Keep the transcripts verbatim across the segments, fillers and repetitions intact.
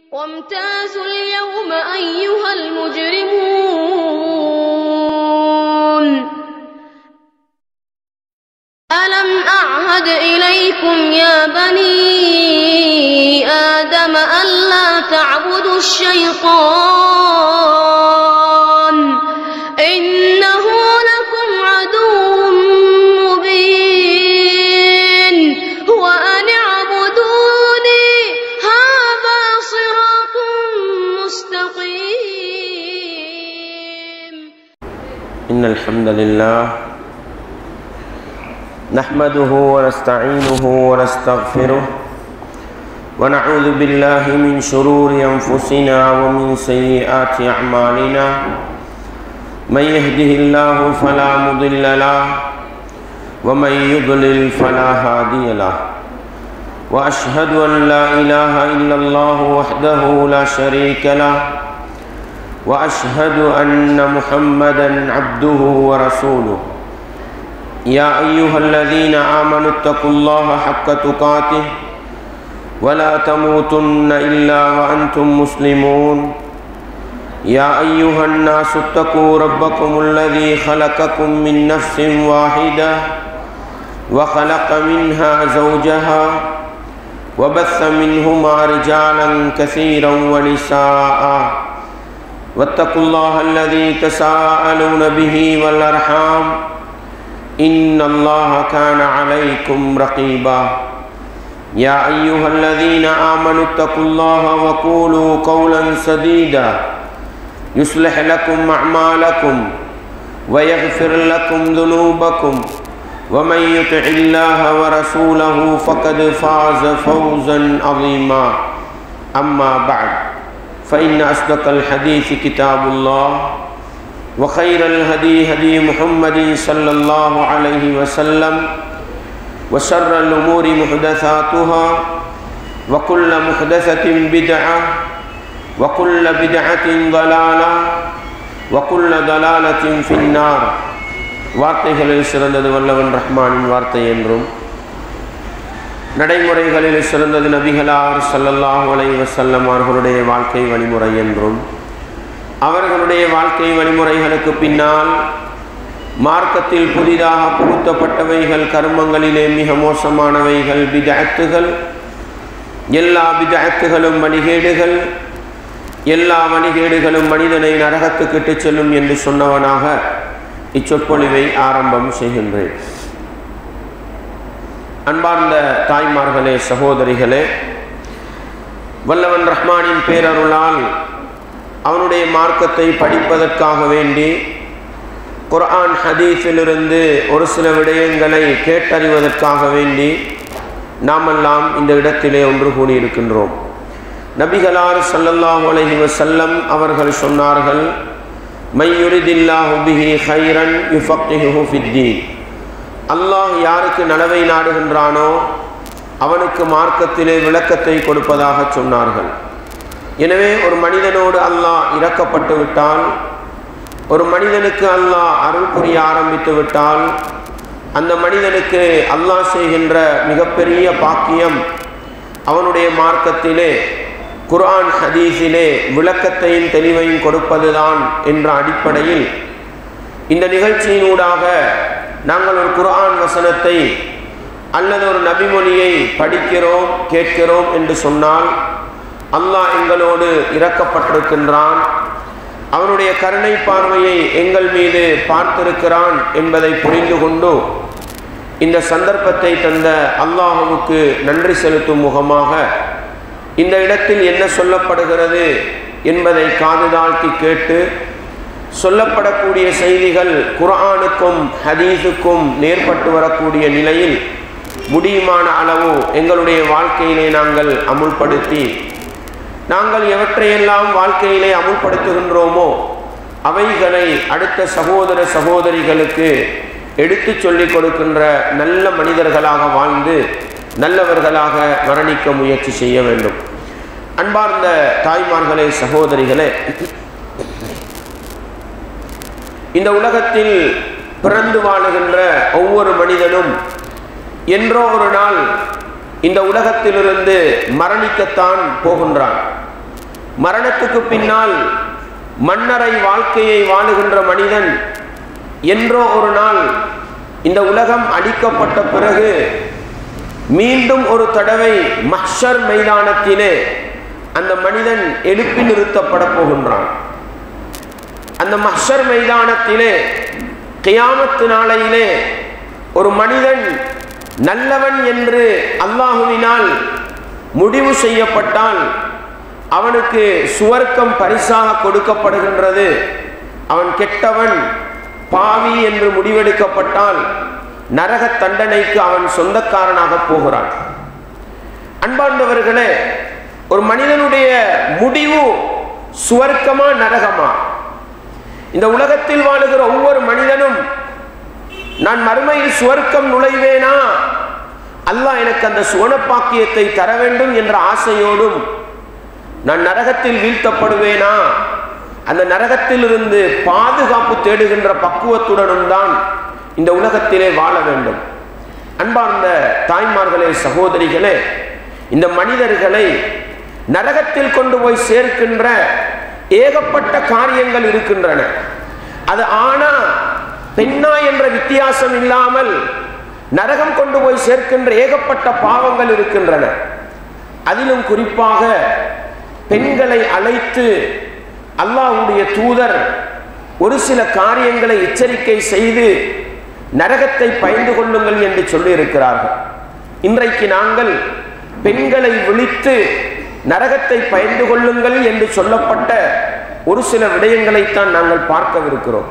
وامتازوا اليوم أيها المجرمون ألم أعهد إليكم يا بني آدم ألا تعبدوا الشيطان إنه لكم عدو مبين وأن اعبدوني هذا صراط مستقيم. إن الحمد لله نحمده ونستعينه ونستغفره ونعوذ بالله من شرور أنفسنا ومن سيئات أعمالنا من يهده الله فلا مضل له ومن يضلل فلا هادي له وأشهد أن لا إله إلا الله وحده لا شريك له وأشهد أن محمدا عبده ورسوله. يا أيها الذين آمنوا اتقوا الله حق تقاته ولا تموتن إلا وأنتم مسلمون. يا أيها الناس اتقوا ربكم الذي خلقكم من نفس واحدة وخلق منها زوجها وبث منهما رجالا كثيرا ونساء واتقوا الله الذي تساءلون به والأرحام إن الله كان عليكم رقيبا. يا أيها الذين آمنوا اتقوا الله وقولوا قولا سديدا يصلح لكم أعمالكم ويغفر لكم ذنوبكم ومن يطع الله ورسوله فقد فاز فوزا عظيما. أما بعد فإن أصدق الحديث كتاب الله وخير الهدي هدي محمد صلى الله عليه وسلم وشر الأمور محدثاتها وكل محدثة بدعة وكل بدعة ضلالة وكل ضلالة في النار. வார்த்தைகளில் சிறந்தது வல்லவன் ரஹ்மானின் வார்த்தை என்றும் நடைமுறைகளில் சிறந்தது நபிகளார் ஸல்லல்லாஹு அலைஹி வஸல்லம் அவர்களுடைய வாழ்க்கை வழிமுறை என்றும் அவர்களுடைய வாழ்க்கை வழிமுறைகளுக்கு பின்னால் மார்க்கத்தில் புதிதாக புகுத்தப்பட்டவைகள் கர்மங்களிலே மிக மோசமானவைகள் பித்அத்துகள். எல்லா பித்அத்துகளும் வழிகேடுகள், எல்லா வழிகேடுகளும் மனிதனை நரகத்துக்கு இட்டுச் செல்லும் என்று சொன்னவனாக இச்சொற்பொழிவை ஆரம்பம் செய்கின்றேன். அன்பார்ந்த தாய்மார்களே, சகோதரிகளே, வல்லவன் ரஹ்மானின் பேரருளால் அவனுடைய மார்க்கத்தை படிப்பதற்காக வேண்டி குர்ஆன் ஹதீஸிலிருந்து ஒரு சில விடயங்களை கேட்டறிவதற்காக வேண்டி நாமெல்லாம் இந்த இடத்திலே ஒன்று கூடியிருக்கின்றோம். நபிகளார் ஸல்லல்லாஹு அலைஹி வஸல்லம் அவர்கள் சொன்னார்கள், மை யுரிதில்லாஹு பிஹி கைரன் யுஃபக்கிஹுஹு ஃபித்தீன். அல்லாஹ் யாருக்கு நலவை நாடுகின்றானோ அவனுக்கு மார்க்கத்திலே விளக்கத்தை கொடுப்பதாக சொன்னார்கள். எனவே ஒரு மனிதனோடு அல்லாஹ் இரக்கப்பட்டு விட்டால், ஒரு மனிதனுக்கு அல்லாஹ் அருள் புரிய ஆரம்பித்து விட்டால், அந்த மனிதனுக்கு அல்லாஹ் செய்கின்ற மிகப்பெரிய பாக்கியம் அவனுடைய மார்க்கத்திலே குர்ஆன் ஹதீஸிலே விளக்கத்தையும் தெளிவையும் கொடுப்பதுதான் என்ற அடிப்படையில் இந்த நிகழ்ச்சியினூடாக நாங்கள் ஒரு குர்ஆன் வசனத்தை அல்லது ஒரு நபிமொழியை படிக்கிறோம் கேட்கிறோம் என்று சொன்னால் அல்லாஹ் எங்களோடு இரக்கப்பட்டிருக்கின்றான், அவனுடைய கருணை பார்வையை எங்கள் மீது பார்த்திருக்கிறான் என்பதை புரிந்து கொண்டு இந்த சந்தர்ப்பத்தை தந்த அல்லாஹ்வுக்கு நன்றி செலுத்தும் முகமாக இந்த இடத்தில் என்ன சொல்லப்படுகிறது என்பதை காதுதாழ்த்தி கேட்டு சொல்லப்படக்கூடிய செய்திகள் குர்ஆனுக்கும் ஹதீஸுக்கும் நேர்பட்டு வரக்கூடிய நிலையில் முடியுமான அளவு எங்களுடைய வாழ்க்கையிலே நாங்கள் அமுல்படுத்தி, நாங்கள் எவற்றையெல்லாம் வாழ்க்கையிலே அமுல்படுத்துகின்றோமோ அவைகளை அடுத்த சகோதர சகோதரிகளுக்கு எடுத்து சொல்லிக் கொடுக்கின்ற நல்ல மனிதர்களாக வாழ்ந்து நல்லவர்களாக மரணிக்க முயற்சி செய்ய வேண்டும். அன்பார்ந்த தாய்மார்களே, சகோதரிகளே, இந்த உலகத்தில் பிறந்து வாழுகின்ற ஒவ்வொரு மனிதனும் என்றோ ஒரு நாள் இந்த உலகத்திலிருந்து மரணிக்கத்தான் போகின்றான். மரணத்துக்கு பின்னால் மன்னரை வாழ்க்கையை வாழுகின்ற மனிதன் என்றோ ஒரு நாள் இந்த உலகம் அழிக்கப்பட்ட பிறகு மீண்டும் ஒரு தடவை மஹ்ஷர் மைதானத்திலே அந்த மனிதன் எழுப்பி நிறுத்தப்பட போகின்றான். அந்த மஹ்ஷர் மைதானத்திலே கியாமத்து நாளையிலே ஒரு மனிதன் நல்லவன் என்று அல்லாஹுவினால் முடிவு செய்யப்பட்டால் அவனுக்கு சுவர்க்கம் பரிசாக கொடுக்கப்படுகின்றது. அவன் கெட்டவன் பாவி என்று முடிவெடுக்கப்பட்டால் நரக தண்டனைக்கு அவன் சொந்தக்காரனாக போகிறான். அன்பார்ந்தவர்களே, ஒரு மனிதனுடைய முடிவு சுவர்க்கமா நரகமா? இந்த உலகத்தில் வாழுகிற ஒவ்வொரு மனிதனும் நான் மறுமையில் சுவர்க்கம் நுழைவேனா, அல்லாஹ் எனக்கு அந்த சுவனப்பாக்கியத்தை தர வேண்டும் என்ற ஆசையோடும், நான் நரகத்தில் வீழ்த்தப்படுவேனா, அந்த நரகத்திலிருந்து பாதுகாப்பு தேடுகின்ற பக்குவத்துடனும் தான் இந்த உலகத்திலே வாழ வேண்டும். அன்பார்ந்த தாய்மார்களே, சகோதரிகளே, இந்த மனிதர்களை நரகத்தில் கொண்டு போய் சேர்க்கின்ற ஏகப்பட்ட காரியங்கள் இருக்கின்றன. அது ஆனா பெண்ணா என்ற வித்தியாசம் இல்லாமல் நரகம் கொண்டு போய் சேர்க்கின்ற ஏகப்பட்ட பாவங்கள் இருக்கின்றன. அதிலும் குறிப்பாக பெண்களை அழைத்து அல்லாஹ்வுடைய தூதர் ஒரு சில காரியங்களை எச்சரிக்கை செய்து நரகத்தை பயந்து கொள்ளுங்கள் என்று சொல்லி இருக்கிறார்கள். இன்றைக்கு நாங்கள் பெண்களை விழித்து நரகத்தை பயந்து கொள்ளுங்கள் என்று சொல்லப்பட்ட ஒரு சில விடயங்களைத்தான் நாங்கள் பார்க்கவிருக்கிறோம்.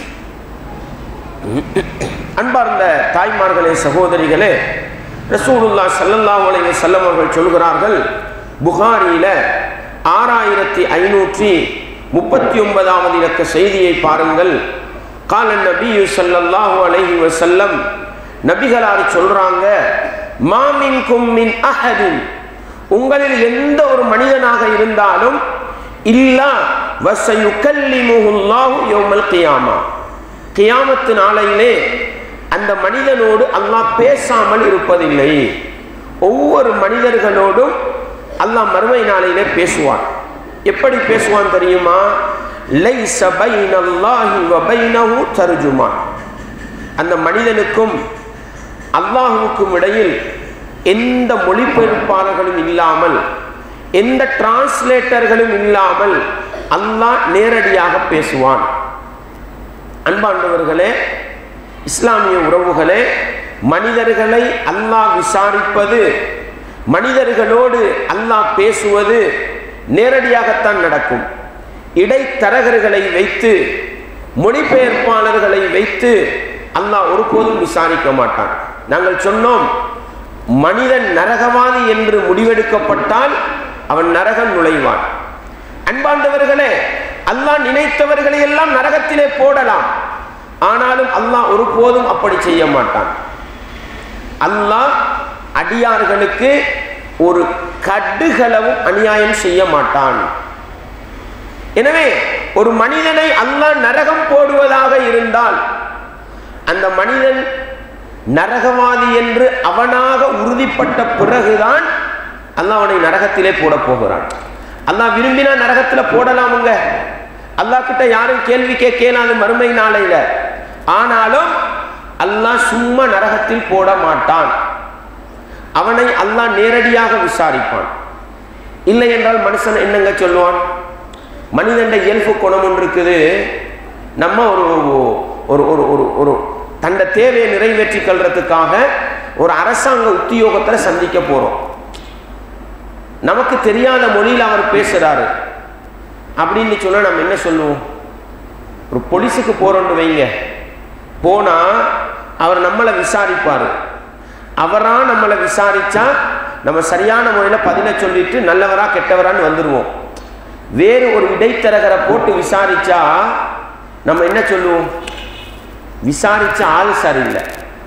அன்பார்ந்த தாய்மார்களே, சகோதரிகளே, ரசூலுல்லாஹ் ஸல்லல்லாஹு அலைஹி வஸல்லம் அவர்கள் சொல்கிறார்கள், புகாரியில ஆறாயிரத்தி ஐநூற்றி முப்பத்தி ஒன்பதாவது இலக்க செய்தியை பாருங்கள். கால நபி ஸல்லல்லாஹு அலைஹி வஸல்லம், நபிகளார் சொல்றாங்க, மாமின்கும் மின் அஹதின், உங்களில் எந்த ஒரு மனிதனாக இருந்தாலும் இல்லா வஸயுகல்லிமுஹுல்லாஹு யௌமல் கியாமா, கியாமத்து நாளையிலே அந்த மனிதனோடு அல்லாஹ் பேசாமல் இருப்பதில்லை. ஒவ்வொரு மனிதர்களோடும் அல்லாஹ் மறுமை நாளையிலே பேசுவான். எப்படி பேசுவான் தெரியுமா? லைஸ பைனல்லாஹி வ பைனஹு தர்ஜுமான், அந்த மனிதனுக்கும் அல்லாஹ்வுக்கும் இடையில் எந்த மொழிபெயர்ப்பாளர்களும் இல்லாமல், எந்த டிரான்ஸ்லேட்டர்களும் இல்லாமல் அல்லாஹ் நேரடியாக பேசுவான். அன்பாண்டவர்களே, இஸ்லாமிய உறவுகளே, மனிதர்களை அல்லாஹ் விசாரிப்பது, மனிதர்களோடு அல்லாஹ் பேசுவது நேரடியாகத்தான் நடக்கும். இடைத்தரகர்களை வைத்து, மொழிபெயர்ப்பாளர்களை வைத்து அல்லாஹ் ஒருபோதும் விசாரிக்க மாட்டான். நாங்கள் சொன்னோம், மனிதன் நரகவாதி என்று முடிவெடுக்கப்பட்டால் அவன் நரகம் நுழைவான். அன்பார்ந்தவர்களே, அல்லாஹ் நினைத்தவர்களை எல்லாம் நரகத்திலே போடலாம். ஆனாலும் அல்லாஹ் ஒருபோதும் அப்படி செய்ய மாட்டான். அல்லாஹ் அடியார்களுக்கு ஒரு கடுகளவும் அநியாயம் செய்ய மாட்டான். எனவே ஒரு மனிதனை அல்லாஹ் நரகம் போடுவதாக இருந்தால் அந்த மனிதன் நரகவாதி என்று அவனாக உறுதிப்பட்ட பிறகுதான் அல்லாஹ் அவனை நரகத்திலே போட போகிறான். அல்லாஹ் விரும்பினா நரகத்தில் போடலாமுங்க. அல்லாஹ் கிட்ட யாரும் கேள்வி கேட்கலாது மறுமை நாளையில. ஆனாலும் அல்லாஹ் சும்மா நரகத்தில் போட மாட்டான். அவனை அல்லாஹ் நேரடியாக விசாரிப்பான். இல்லை என்றால் மனுஷன் என்னங்க சொல்லுவான்? மனிதன் இயல்பு குணம் ஒன்று இருக்குது. நம்ம ஒரு ஒரு ஒரு ஒரு தண்ட தேவையை நிறைவேற்றி கொள்றதுக்காக ஒரு அரசாங்க உத்தியோகத்தில் சந்திக்க போறோம். நமக்கு தெரியாத மொழியில் அவர் பேசுறாரு அப்படின்னு சொன்னா நம்ம என்ன சொல்லுவோம்? ஒரு போலீஸுக்கு போறோம்னு வைங்க, போனா அவர் நம்மளை விசாரிப்பாரு. அவரா நம்மளை விசாரிச்சா நம்ம சரியான முறையில் பதிலை சொல்லிட்டு நல்லவரா கெட்டவரான்னு வந்துடுவோம். வேறு ஒரு இடைத்தரகரை போட்டு விசாரிச்சா நம்ம என்ன சொல்லுவோம்? விசாரிச்ச ஆள் சரியில்லை.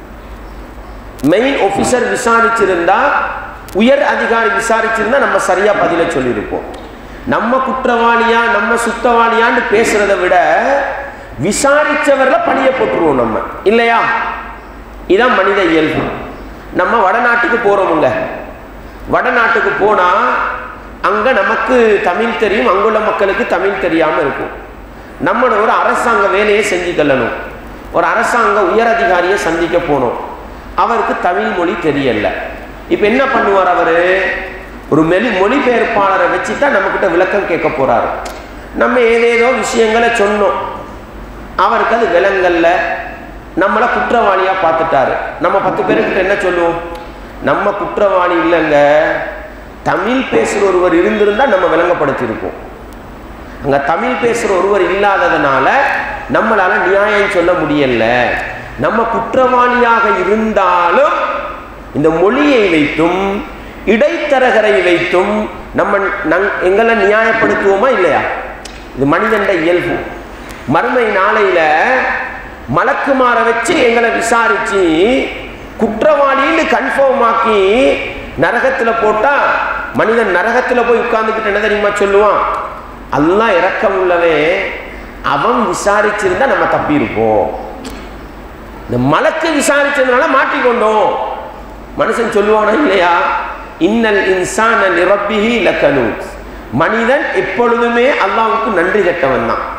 மெயின் ஆபீசர் விசாரிச்சிருந்தா, உயர் அதிகாரி விசாரிச்சிருந்தா நம்ம சரியா பதிலை சொல்லியிருப்போம். நம்ம குற்றவாளியா நம்ம சுத்தவாளியான்னு பேசுறதை விட விசாரிச்சவர்ல பணியை போட்டுருவோம் நம்ம, இல்லையா? இதான் மனித இயல்பு. நம்ம வடநாட்டுக்கு போறோமுங்க. வடநாட்டுக்கு போனா அங்கே நமக்கு தமிழ் தெரியும், அங்குள்ள மக்களுக்கு தமிழ் தெரியாமல் இருக்கும். நம்மளோட ஒரு அரசாங்க வேலையை செஞ்சுக்கொள்ளணும். ஒரு அரசாங்க உயர் அதிகாரியை சந்திக்க போனோம், அவருக்கு தமிழ் மொழி தெரியல. இப்போ என்ன பண்ணுவார் அவர்? ஒரு மெலி மொழிபெயர்ப்பாளரை வச்சு தான் நம்மக்கிட்ட விளக்கம் கேட்க போகிறாரு. நம்ம ஏதேதோ விஷயங்களை சொன்னோம், அவருக்கு அது விளங்கல்ல, நம்மளை குற்றவாளியாக பார்த்துட்டாரு. நம்ம பத்து பேருக்கிட்ட என்ன சொல்லுவோம்? நம்ம குற்றவாளி இல்லைங்க, தமிழ் பேசுகிற ஒருவர் இருந்திருந்தால் நம்ம விளங்கப்படுத்தியிருப்போம். அங்கே தமிழ் பேசுகிற ஒருவர் இல்லாததுனால நம்மளால் நியாயம் சொல்ல முடியல. நம்ம குற்றவாளியாக இருந்தாலும் இந்த மொழியை வைத்தும் இடைத்தரகரை வைத்தும் நம்ம நங் எங்களை நியாயப்படுத்துவோமா இல்லையா? இது மனிதண்ட இயல்பு. மறுமை நாளையில் மலக்குமாரை வச்சு எங்களை விசாரித்து குற்றவாளின்னு கன்ஃபார்ம் ஆக்கி நரகத்தில் போட்டால் மனிதன் நரகத்தில் போய் உட்கார்ந்துக்கிட்டு என்ன தெரியுமா சொல்லுவான்? அல்லாஹ் இரக்கம் உள்ளவே, அவன் விசாரிச்சிருந்தா நம்ம தப்பி இருப்போம், இந்த மலக்கு விசாரிச்சதுனால மாட்டிக்கொண்டோம். மனுஷன் சொல்லுவானா இல்லையா? இன்னல் இன்சான லிரப்பிஹி லகனூத், மனிதன் எப்பொழுதுமே அல்லாஹ்வுக்கு நன்றி கெட்டவன் தான்.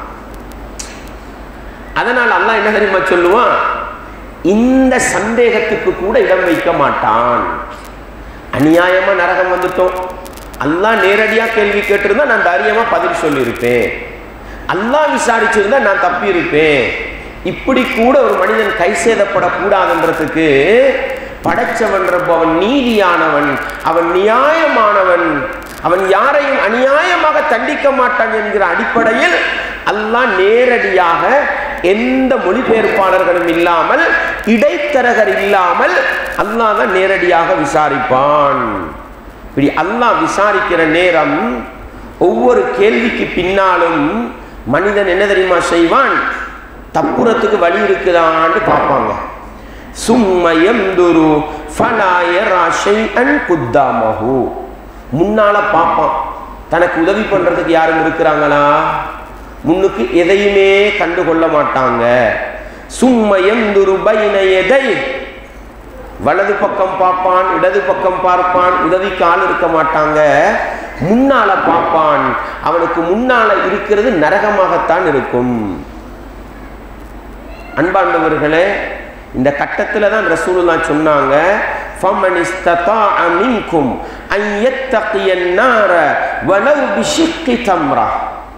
அதனால் அல்லாஹ் என்ன தெரியுமா சொல்லுவான்? இந்த சந்தேகத்துக்கு கூட இடம் வைக்க மாட்டான். அநியாயமா நரகம் வந்துட்டோம், அல்லாஹ் நேரடியாக கேள்வி கேட்டிருந்தா நான் தைரியமா பதில் சொல்லியிருப்பேன், அல்லாஹ் விசாரிச்சிருந்தா நான் தப்பி இருப்பேன். இப்படி கூட ஒரு மனிதன் கை சேதப்படக்கூடாதுன்றதுக்கு படைச்சவன் அவன் நீதியானவன், அவன் நியாயமானவன், அவன் யாரையும் அநியாயமாக தண்டிக்க மாட்டான் என்கிற அடிப்படையில் அல்லாஹ் நேரடியாக எந்த மொழிபெயர்ப்பாளர்களும் இல்லாமல் இடைத்தரகர் இல்லாமல் அல்லாஹ் தான் நேரடியாக விசாரிப்பான். இப்படி அல்லாஹ் விசாரிக்கிற நேரம் ஒவ்வொரு கேள்விக்கு பின்னாலும் மனிதன் என்ன தெரியுமா செய்வான்? தப்புறத்துக்கு வழி இருக்குதான்னு பார்ப்பாங்க. சும்மயம்துரு ஃபலா யரா ஷைஅன் குத்தாமஹு, முன்னால பார்ப்பான், தனக்கு உதவி பண்றதுக்கு யாரும் இருக்கிறாங்களா? முன்னுக்கு எதையுமே கண்டுகொள்ள மாட்டாங்க. சும்மயம்துரு பைன யதை, வலது பக்கம் பார்ப்பான், இடது பக்கம் பார்ப்பான், உதவிக்கு ஆள் இருக்க மாட்டாங்க. முன்னால பார்ப்பான், அவனுக்கு முன்னால இருக்கிறது நரகமாகத்தான் இருக்கும். அன்பாண்டவர்களே, இந்த கட்டத்தில் தான் ரசூலுல்லாஹ் சொன்னாங்க, ஃபமன் இஸ்ததாஅ மின்கும் அன் யத்தகியன் நார வலவ் பிஷிக்கி தம்ரா,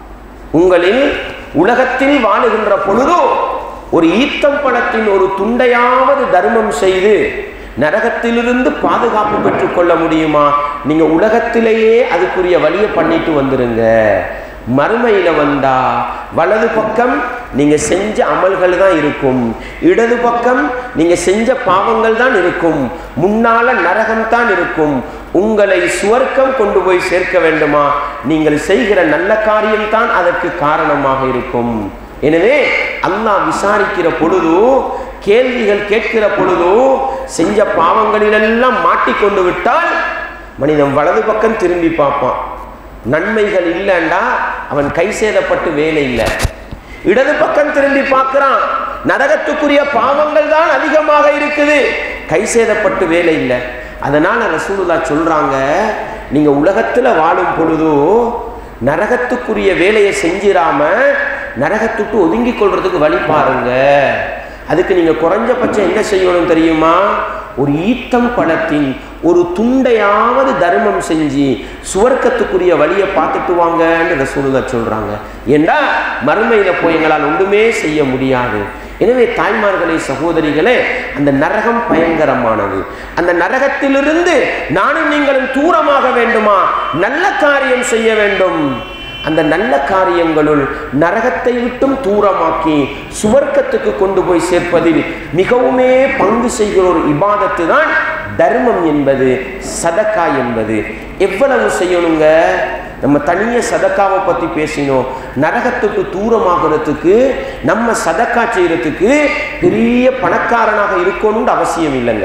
உங்களில் உலகத்தில் வாழுகின்ற பொழுது ஒரு ஈத்தம்பழத்தின் ஒரு துண்டையாவது தர்மம் செய்து நரகத்திலிருந்து பாதுகாப்பு பெற்றுக் கொள்ள முடியுமா? நீங்க உலகத்திலேயே அதுக்குரிய வழியை பண்ணிட்டு வந்துருங்க. மறுமையில வந்தா வலது பக்கம் நீங்க செஞ்ச அமல்கள் தான் இருக்கும், இடது பக்கம் நீங்க செஞ்ச பாவங்கள் தான் இருக்கும், முன்னால நரகம் தான் இருக்கும். உங்களை சுவர்க்கம் கொண்டு போய் சேர்க்க வேண்டுமா? நீங்கள் செய்கிற நல்ல காரியம் தான் அதற்கு காரணமாக இருக்கும். எனவே அல்லாஹ் விசாரிக்கிற பொழுது, கேள்விகள் கேட்கிற பொழுது செஞ்ச பாவங்களிலெல்லாம் மாட்டிக்கொண்டு விட்டால் மனிதன் வலது பக்கம் திரும்பி பார்ப்பான். நன்மைகள் இல்லைண்டா அவன் கை சேதப்பட்டு வேலை இல்லை. இடது பக்கம் திரும்பி பார்க்கிறான், நரகத்துக்குரிய பாவங்கள் தான் அதிகமாக இருக்குது, கை சேதப்பட்டு வேலை இல்லை. அதனால ரசூலுல்லாஹ் சொல்றாங்க, நீங்க உலகத்துல வாழும் பொழுது நரகத்துக்குரிய வேலையை செஞ்சிராம நரகத்துட்டு ஒதுங்கி கொள்றதுக்கு வழி பாருங்க. அதுக்கு நீங்க குறைஞ்சபட்சம் என்ன செய்யணும் தெரியுமா? ஒரு ஈத்தம் பழத்தின் ஒரு துண்டையாவது தர்மம் செஞ்சு சுவர்க்கத்துக்குரிய வழியை பார்த்துட்டு வாங்கன்னு ரசூலுல்லாஹ் சொல்றாங்க. ஏண்டா மறுமையில போய் எங்களால் ஒன்றுமே செய்ய முடியாது. எனவே தாய்மார்களே, சகோதரிகளே, அந்த நரகம் பயங்கரமானது. அந்த நரகத்திலிருந்து நானும் நீங்களும் தூரமாக வேண்டுமா? நல்ல காரியம் செய்ய வேண்டும். அந்த நல்ல காரியங்களுள் நரகத்தை விட்டும் தூரமாக்கி சுவர்க்கத்துக்கு கொண்டு போய் சேர்ப்பதில் மிகவுமே பங்கு செய்கிற ஒரு இபாதத்து தான் தர்மம் என்பது, சதக்கா என்பது. எவ்வளவு செய்யணுங்க? நம்ம தனிய சதக்காவை பற்றி பேசினோம். நரகத்துக்கு தூரமாகிறதுக்கு நம்ம சதக்கா செய்யறதுக்கு பெரிய பணக்காரனாக இருக்கணும்னு அவசியம் இல்லைங்க.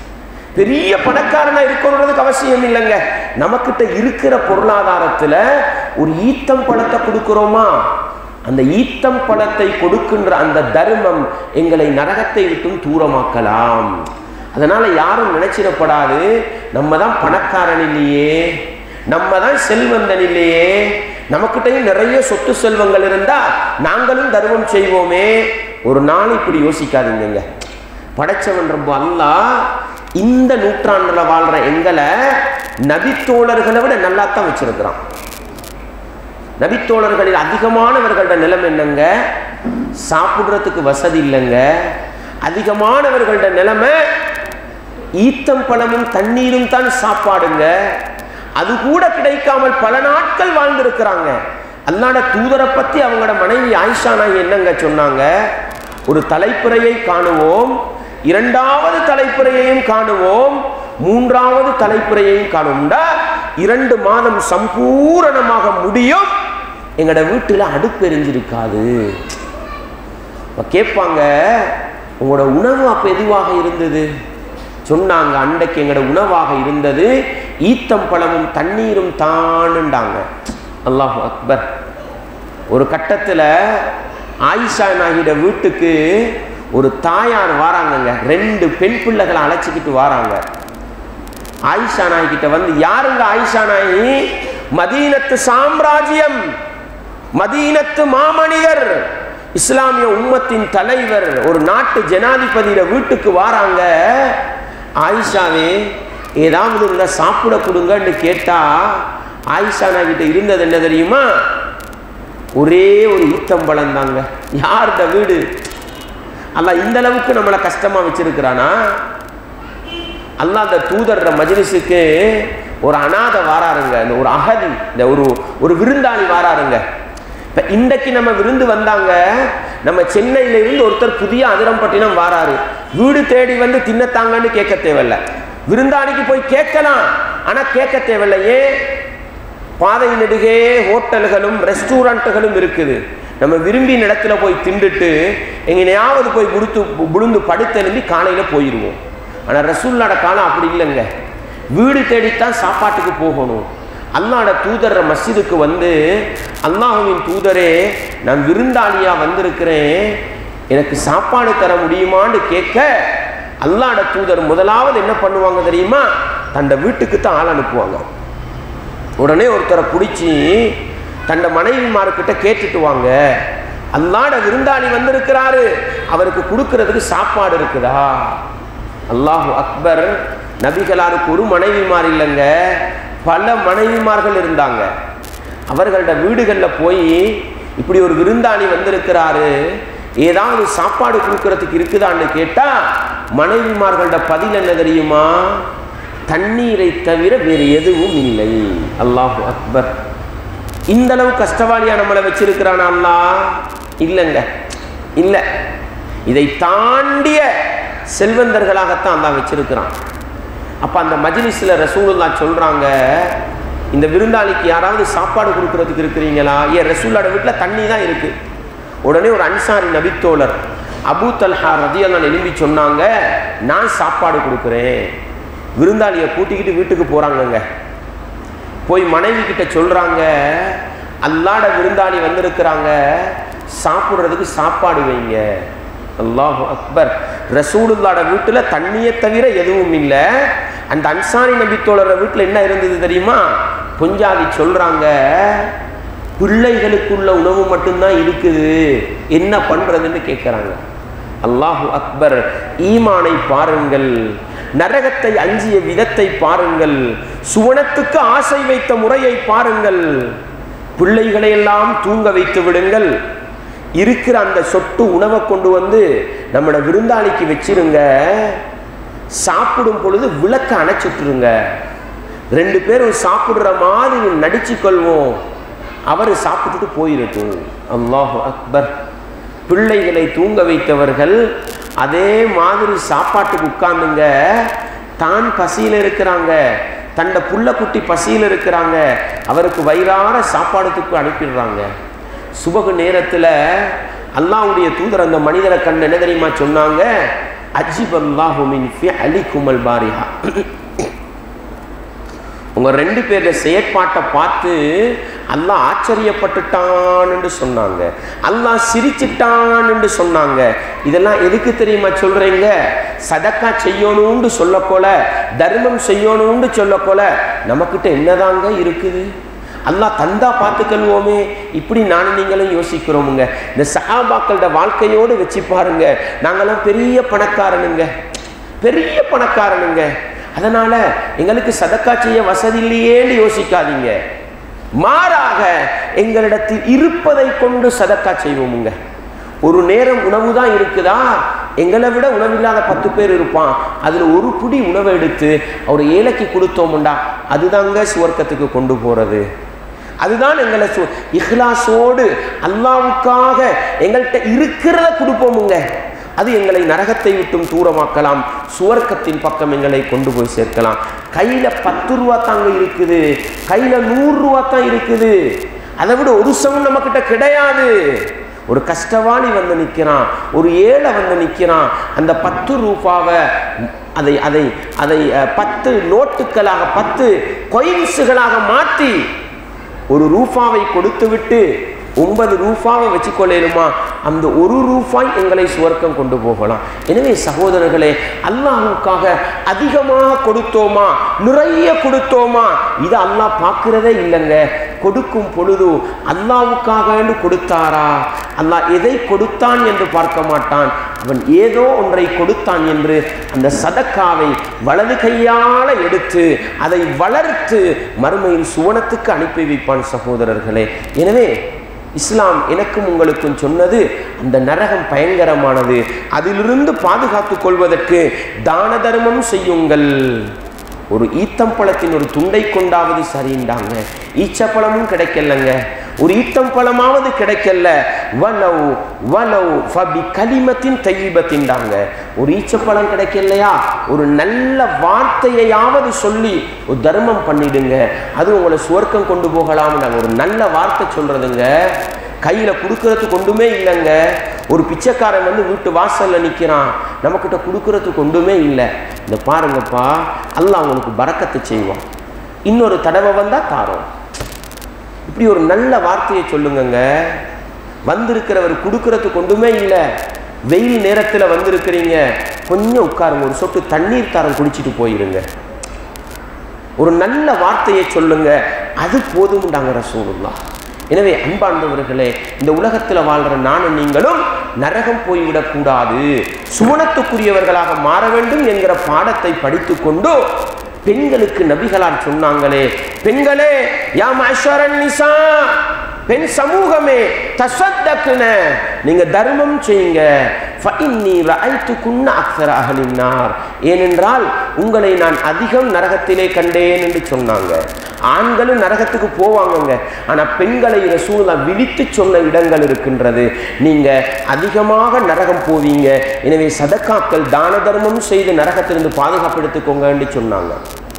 பெரிய பணக்காரனா இருக்கணுன்றதுக்கு அவசியம் இல்லைங்க. நமக்கிட்ட இருக்கிற பொருளாதாரத்துல ஒரு ஈத்தம் பழத்தை கொடுக்கிறோமா, அந்த ஈத்தம் பழத்தை கொடுக்கின்ற அந்த தர்மம் எங்களை நரகத்தை விட்டும் தூரமாக்கலாம். அதனால யாரும் நினைச்சிடப்படாது நம்ம தான் பணக்காரன் இல்லையே, நம்ம தான் செல்வந்தன் இல்லையே, நமக்கிட்டையும் நிறைய சொத்து செல்வங்கள் இருந்தா நாங்களும் தர்மம் செய்வோமே. ஒரு நாள் இப்படி யோசிக்காதீங்க. படைச்சவன் ரொம்ப அல்லாஹ் இந்த நூற்றாண்டுல வாழ்ற எங்களை நபித்தோழர்களை விட நல்லா தான் வச்சிருக்கிறான். நபித்தோழர்களில் அதிகமானவர்களோட நிலைமை என்னங்க, சாப்பிடுறதுக்கு வசதி இல்லைங்க. அதிகமானவர்களோட நிலைமை ஈத்தம் பழமும் தண்ணீரும் தான் சாப்பாடுங்க. அது கூட கிடைக்காமல் பல நாட்கள் வாழ்ந்திருக்கிறாங்க. அல்லாஹ்வுடைய தூதரை பத்தி அவங்களோட மனைவி ஆயிஷா நாயகி என்னங்க சொன்னாங்க, ஒரு தலைப்புறையை காணுவோம், இரண்டாவது தலைப்புறையையும் காணுவோம், மூன்றாவது தலைப்புறையையும் காணும்டா இரண்டு மாதம் சம்பூரணமாக முடியும், எங்களோட வீட்டுல அடுப்பு எரிஞ்சிருக்காது. கேட்பாங்க, உங்களோட உணவு அப்ப எதுவாக இருந்தது? சொன்னாங்க, அன்றைக்கு எங்களோட உணவாக இருந்தது ஈத்தம் பழமும் தண்ணீரும் தானுண்டாங்க. அல்லாஹு அக்பர். ஒரு கட்டத்துல ஆயிஷா நாயிட வீட்டுக்கு ஒரு தாயார் வாராங்கங்க, ரெண்டு பெண் பிள்ளைகளை அழைச்சிக்கிட்டு வாராங்க. ஆயிஷா நாயகி கிட்ட வந்து, யாருங்க ஆயிஷா நாயகி? மதீனத்து சாம்ராஜ்யம், மதீனத்து மாமனிதர், இஸ்லாமிய உம்மத்தின் தலைவர், ஒரு நாட்டு ஜனாதிபதியில வீட்டுக்கு வாராங்க. ஆயிஷாவே ஏதாவது இருந்தா சாப்பிட கொடுங்கன்னு கேட்டா ஆயிஷா நாயகி கிட்ட இருந்தது என்ன தெரியுமா? ஒரே ஒரு ஈத்தம்பழம் தாங்க. யாருட வீடு? அல்லாஹ் இந்த அளவுக்கு நம்மளை கஷ்டமா வச்சிருக்கிறானா? அல்லாஹ் அந்த தூதர்ற மஜ்லிஸுக்கு ஒரு அநாத வாராருங்க, ஒரு அகதி, இந்த ஒரு ஒரு விருந்தாளி வாராருங்க. இப்ப இன்றைக்கு நம்ம விருந்து வந்தாங்க, நம்ம சென்னையில இருந்து ஒருத்தர் புதிய அதிரம்பட்டினம் வாராரு, வீடு தேடி வந்து தின்னத்தாங்கன்னு கேட்க தேவையில்லை. விருந்தாளிக்கு போய் கேட்கலாம், ஆனா கேட்க தேவையில்லை. ஏன்? பாதை நெடுகே ஹோட்டல்களும் ரெஸ்டாரண்ட்டுகளும் இருக்குது. நம்ம விரும்பி இடத்துல போய் திண்டுட்டு எங்கனையாவது போய் புடுத்து புழுந்து படுத்தெலும்பி காலையில போயிடுவோம். ஆனா ரசூலுல்லாஹ் காலம் அப்படி இல்லைங்க, வீடு தேடித்தான் சாப்பாட்டுக்கு போகணும். அல்லாஹ்வுடைய தூதர் மஸ்ஜிதுக்கு வந்து, அல்லாஹ்வின் தூதரே நான் விருந்தாளியா வந்திருக்கிறேன், எனக்கு சாப்பாடு தர முடியுமான்னு கேட்க அல்லாஹ்வுடைய தூதர் முதலாவது என்ன பண்ணுவாங்க தெரியுமா? தண்ட வீட்டுக்கு தான் ஆள் அனுப்புவாங்க. உடனே ஒருத்தரை பிடிச்சி தண்ட மனைவிமார்கிட்ட கேட்டுட்டு வாங்க, அல்லாஹ்வுடைய விருந்தாளி வந்திருக்கிறாரு, அவருக்கு கொடுக்கறதுக்கு சாப்பாடு இருக்குதா? அல்லாஹு அக்பர். நபிகளாருக்கு ஒரு மனைவிமார் இல்லைங்க, பல மனைவிமார்கள் இருந்தாங்க. அவர்களோட வீடுகளில் போய் இப்படி ஒரு விருந்தாளி வந்திருக்கிறாரு, ஏதாவது சாப்பாடு கொடுக்கறதுக்கு இருக்குதான்னு கேட்டா மனைவிமார்களோட பதில் என்ன தெரியுமா? தண்ணீரை தவிர வேறு எதுவும் இல்லை. அல்லாஹு அக்பர். இந்த அளவு கஷ்டவாளியா நம்மளை வச்சிருக்கிறான் அல்லாஹ்? இல்லைங்க, இல்லை. இதை தாண்டிய செல்வந்தர்களாகத்தான் அல்லாஹ் வச்சிருக்கிறான். அப்ப அந்த மஜ்லிஸ்ல ரசூலுல்லாஹ் சொல்றாங்க, இந்த விருந்தாளிக்கு யாராவது சாப்பாடு கொடுக்கறதுக்கு இருக்கிறீங்களா? ஏன் ரசூலுல்லாஹ் வீட்டுல தண்ணி தான் இருக்கு. உடனே ஒரு அன்சாரி நபித்தோழர் அபூ தல்ஹா ரலியல்லாஹு எழும்பி சொன்னாங்க, நான் சாப்பாடு கொடுக்குறேன். விருந்தாளியை கூட்டிக்கிட்டு வீட்டுக்கு போறாங்கங்க. போய் மனைவி கிட்ட சொல்றாங்க, அல்லாஹ்வுடைய விருந்தாளி வந்திருக்கிறாங்க, சாப்பிடுறதுக்கு சாப்பாடு வைங்க. அல்லாஹு அக்பர். ரசூலுல்லாஹ்வுடைய வீட்டுல தண்ணியை தவிர எதுவும் இல்லை. அந்த அன்சாரி நபித்தோழர் வீட்டுல என்ன இருந்தது தெரியுமா? கொஞ்சாதி சொல்றாங்க, பிள்ளைகளுக்குள்ள உணவு மட்டும்தான் இருக்குது, என்ன பண்றதுன்னு கேட்கிறாங்க. அல்லாஹு அக்பர். ஈமானை பாருங்கள், நரகத்தை அஞ்சிய விதத்தை பாருங்கள், சுவனத்துக்கு ஆசை வைத்த முறையை பாருங்கள். பிள்ளைகளை எல்லாம் தூங்க வைத்து விடுங்கள், இருக்கிற அந்த சொட்டு உணவை கொண்டு வந்து நம்மளோட விருந்தாளிக்கு வச்சிருங்க, சாப்பிடும் பொழுது விளக்க அணைச்சிட்டுருங்க, ரெண்டு பேரும் சாப்பிடுற மாதிரி நடிச்சு கொள்வோம், அவர் சாப்பிட்டுட்டு போயிடட்டும். அல்லாஹு அக்பர். பிள்ளைகளை தூங்க வைத்தவர்கள் அதே மாதிரி சாப்பாட்டுக்கு உட்கார்ந்துங்க, தான் பசியில் இருக்கிறாங்க, தண்ட புள்ள குட்டி பசியில் இருக்கிறாங்க, அவருக்கு வயிறார சாப்பாடுக்கு அனுப்பிடுறாங்க. சுபகு நேரத்தில் அல்லாஹ்வுடைய தூதர் அந்த மனிதரை கண்டு என்ன தெரியுமா சொன்னாங்க? அஜிபல்லாஹு மின் ஃபிஅலிகுமல் பாரிஹா. உங்க ரெண்டு பேருடைய செயற்பாட்டை பார்த்து அல்லாஹ் ஆச்சரியப்பட்டுட்டான்னு சொன்னாங்க, அல்லாஹ் சிரிச்சிட்டான்னு சொன்னாங்க. இதெல்லாம் எதுக்கு தெரியுமா சொல்றீங்க? சதக்கா செய்யணும்னு சொல்ல போல, தர்மம் செய்யணும்னு சொல்ல போல நமக்கிட்ட என்னதாங்க இருக்குது? அல்லாஹ் தந்தா பார்த்துக்கல்வோமே, இப்படி நானும் நீங்களும் யோசிக்கிறோமுங்க. இந்த சஹாபாக்களோட வாழ்க்கையோடு வச்சு பாருங்க, நாங்களாம் பெரிய பணக்காரனுங்க, பெரிய பணக்காரனுங்க. அதனால எங்களுக்கு சதக்கா செய்ய வசதி இல்லையேன்னு யோசிக்காதீங்க. மாறாக எங்களிடத்தில் இருப்பதை கொண்டு சதக்கா செய்வோமுங்க. ஒரு நேரம் உணவு தான் இருக்குதா, எங்களை விட உணவில்லாத பத்து பேர் இருப்பான், அதில் ஒரு புடி உணவை எடுத்து ஒரு ஏழைக்கு கொடுத்தோமுண்டா அதுதாங்க சுவர்க்கத்துக்கு கொண்டு போறது. அதுதான் எங்களை இஹ்லாஸோடு அல்லாஹ்வுக்காக எங்கள்கிட்ட இருக்கிறத கொடுப்போமுங்க. அது எங்களை நரகத்தை விட்டும் தூரமாக்கலாம், சுவர்க்கத்தின் பக்கம் எங்களை கொண்டு போய் சேர்க்கலாம். கையில பத்து ரூபா தாங்க இருக்குது, கையில நூறு ரூபா தான் இருக்குது, அதை விட ஒரு சமம் நம்ம கிட்ட கிடையாது. ஒரு கஷ்டவாளி வந்து நிற்கிறான், ஒரு ஏழை வந்து நிற்கிறான், அந்த பத்து ரூபாவை அதை அதை அதை பத்து நோட்டுகளாக பத்து கொயின்ஸுகளாக மாற்றி ஒரு ரூபாவை கொடுத்து விட்டு ஒன்பது ரூபாவை வச்சுக்கொள்ளலுமா, அந்த ஒரு ரூபாய் எங்களை சுவர்க்கம் கொண்டு போகலாம். எனவே சகோதரர்களே, அல்லாஹ்வுக்காக அதிகமாக கொடுத்தோமா, நிறைய கொடுத்தோமா, இது அல்லாஹ் பார்க்கிறதே இல்லைங்க. கொடுக்கும் பொழுது அல்லாஹ்வுக்காக கொடுத்தாரா, அல்லாஹ் எதை கொடுத்தான் என்று பார்க்க மாட்டான், அவன் ஏதோ ஒன்றை கொடுத்தான் என்று அந்த சதக்காவை வலது கையால எடுத்து அதை வளர்த்து மறுமையில் சுவனத்துக்கு அனுப்பி வைப்பான். சகோதரர்களே, எனவே இஸ்லாம் எனக்கும் உங்களுக்கும் சொன்னது, அந்த நரகம் பயங்கரமானது, அதிலிருந்து பாதுகாத்துக் கொள்வதற்கு தான தர்மம் செய்யுங்கள். ஒரு ஈத்தம்பழத்தின் ஒரு துண்டை கொண்டாவது சரிண்டாங்க, ஈச்சப்பழமும் கிடைக்கலங்க, ஒரு ஈத்தம்பழமாவது கிடைக்கல, வலவ் வலவ் ஃபபி கலிமத்தின் தையிபத்தின்டாங்க. ஒரு ஈச்சப்பழம் கிடைக்கலையா, ஒரு நல்ல வார்த்தையாவது சொல்லி ஒரு தர்மம் பண்ணிடுங்க, அது உங்களை சுவர்க்கம் கொண்டு போகலாம். நாங்கள் ஒரு நல்ல வார்த்தை சொல்றதுங்க, கையில கொடுக்கறதுக்கு ஒன்றுமே இல்லைங்க. ஒரு பிச்சைக்காரன் வந்து வீட்டு வாசல்ல நிற்கிறான், நம்மக்கிட்ட கொடுக்கறதுக்கு ஒன்றுமே இல்லை, இந்த பாருங்கப்பா அல்லாஹ் அவனுக்கு பரக்கத்தை செய்வான், இன்னொரு தடவை வந்தா தாரோம். இப்படி ஒரு நல்ல வார்த்தையை சொல்லுங்க. வந்திருக்கிறவர் கொடுக்கறதுக்கு ஒன்றுமே இல்லை, வெயில் நேரத்தில் வந்திருக்கிறீங்க, கொஞ்சம் உட்காருங்க, ஒரு சொட்டு தண்ணீர் தாரம் குடிச்சிட்டு போயிருங்க, ஒரு நல்ல வார்த்தையை சொல்லுங்க, அது போதும்டாங்க ரசூலுல்லாஹ். எனவே அன்பார்ந்தவர்களே, இந்த உலகத்தில் வாழ்கிற நானும் நீங்களும் நரகம் போய்விடக்கூடாது, சுவனத்துக்குரியவர்களாக மாற வேண்டும் என்கிற பாடத்தை படித்து கொண்டு பெண்களுக்கு நபிகளார் சொன்னாங்களே, பெண்களே, யா மஅஷரன் நிசா, பெண் சமூகமே, தஸத்தக்ன, நீங்க தர்மம் செய்யுங்க, ஃபஇன்னி ரஅய்துகுன்ன அக்ஸர அஹ்லின் நார், ஏனென்றால் உங்களை நான் அதிகம் நரகத்திலே கண்டேன் என்று சொன்னாங்க. ஆண்களும் நரகத்துக்கு போவாங்கங்க, ஆனால் பெண்களை ரசூலுல்லாஹ் விழித்து சொன்ன இடங்கள் இருக்கின்றது, நீங்க அதிகமாக நரகம் போவீங்க, எனவே சதக்காக்கள் தான தர்மம் செய்து நரகத்திலிருந்து பாதுகாப்பு எடுத்துக்கோங்கன்னு சொன்னாங்க.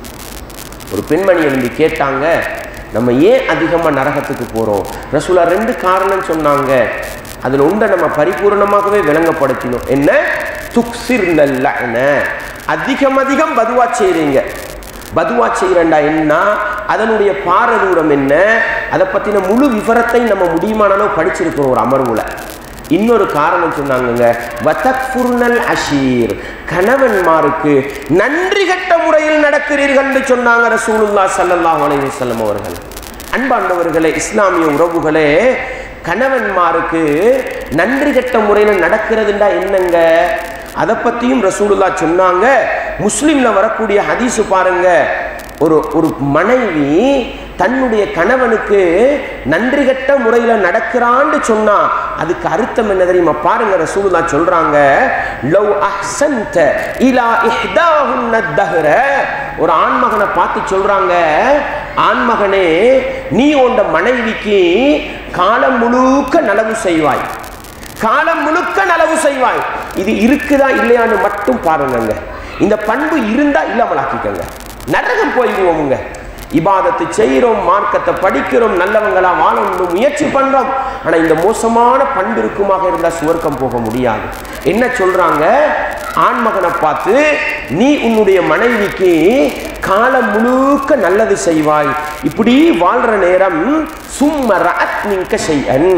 ஒரு பெண்மணி எழுந்து கேட்டாங்க, நம்ம ஏன் அதிகமாக நரகத்துக்கு போகிறோம்? ரசூலுல்லாஹ் ரெண்டு காரணம் சொன்னாங்க, அதில் ஒன்றை நம்ம பரிபூர்ணமாகவே விளங்கப்படுத்தினோம். என்ன? துக்ஸிர்னல் லஅன, அதிகம் அதிகம் பதுவா செய்கிறீங்க. பதுவா செய்கிறண்டா என்ன, அதனுடைய பாரதூரம் என்ன, அதை பற்றின முழு விவரத்தை நம்ம முடியுமானாலும் படிச்சிருக்கிறோம் ஒரு அமர்வுல. இன்னொரு காரணம் சொன்னாங்க, வதக்ஃபுர்னல் அஷீர், கணவன்மாருக்கு நன்றி கட்ட முறையில் நடக்கிறீர்கள் என்று சொன்னாங்க ரசூலுல்லாஹ் ஸல்லல்லாஹு அலைஹி வஸல்லம் அவர்கள். அன்பார்ந்தவர்களே, இஸ்லாமிய உறவுகளே, கணவன்மாருக்கு நன்றி கட்ட முறையில் நடக்கிறதுண்டா என்னங்க, அதை பற்றியும் ரசூலுல்லாஹ் சொன்னாங்க. முஸ்லிம்ல வரக்கூடிய ஹதீஸ் பாருங்க, ஒரு ஒரு மனைவி தன்னுடைய கணவனுக்கு நன்றி கட்ட முறையில் நடக்கிறான்னு சொன்னா அதுக்கு அர்த்தம் என்ன தெரியுமா? பாருங்க, ரசூலுல்லாஹ் சொல்றாங்க, லவ் அஹ்சன்த இலா இஹ்தாஹுன்ன தஹ்ர, ஒரு ஆண்மகனை பார்த்து சொல்றாங்க, ஆண்மகனே, நீ உண்ட மனைவிக்கு காலம் முழுக்க நலவு செய்வாய், காலம் முழுக்க நலவு செய்வாய். இது இருக்குதா இல்லையான்னு மட்டும் பாருங்க. இந்த பண்பு இருந்தா இல்லாமலாக்கிக்கங்க, நரகம் போயிடுவோமுங்க. இபாதத்து செய்கிறோம், மார்க்கத்தை படிக்கிறோம், நல்லவங்களா வாழணும் முயற்சி பண்றோம். ஆனா இந்த மோசமான பண்பு இருக்குமாக இருந்தா சுவர்க்கம் போக முடியாது. என்ன சொல்றாங்க? ஆண்மகனை பார்த்து, நீ உன்னுடைய மனைவிக்கு காலம் முழுக்க நல்லது செய்வாய், இப்படி வாழ்ற நேரம் சும்மரஅத் மின்க ஷைஅன்,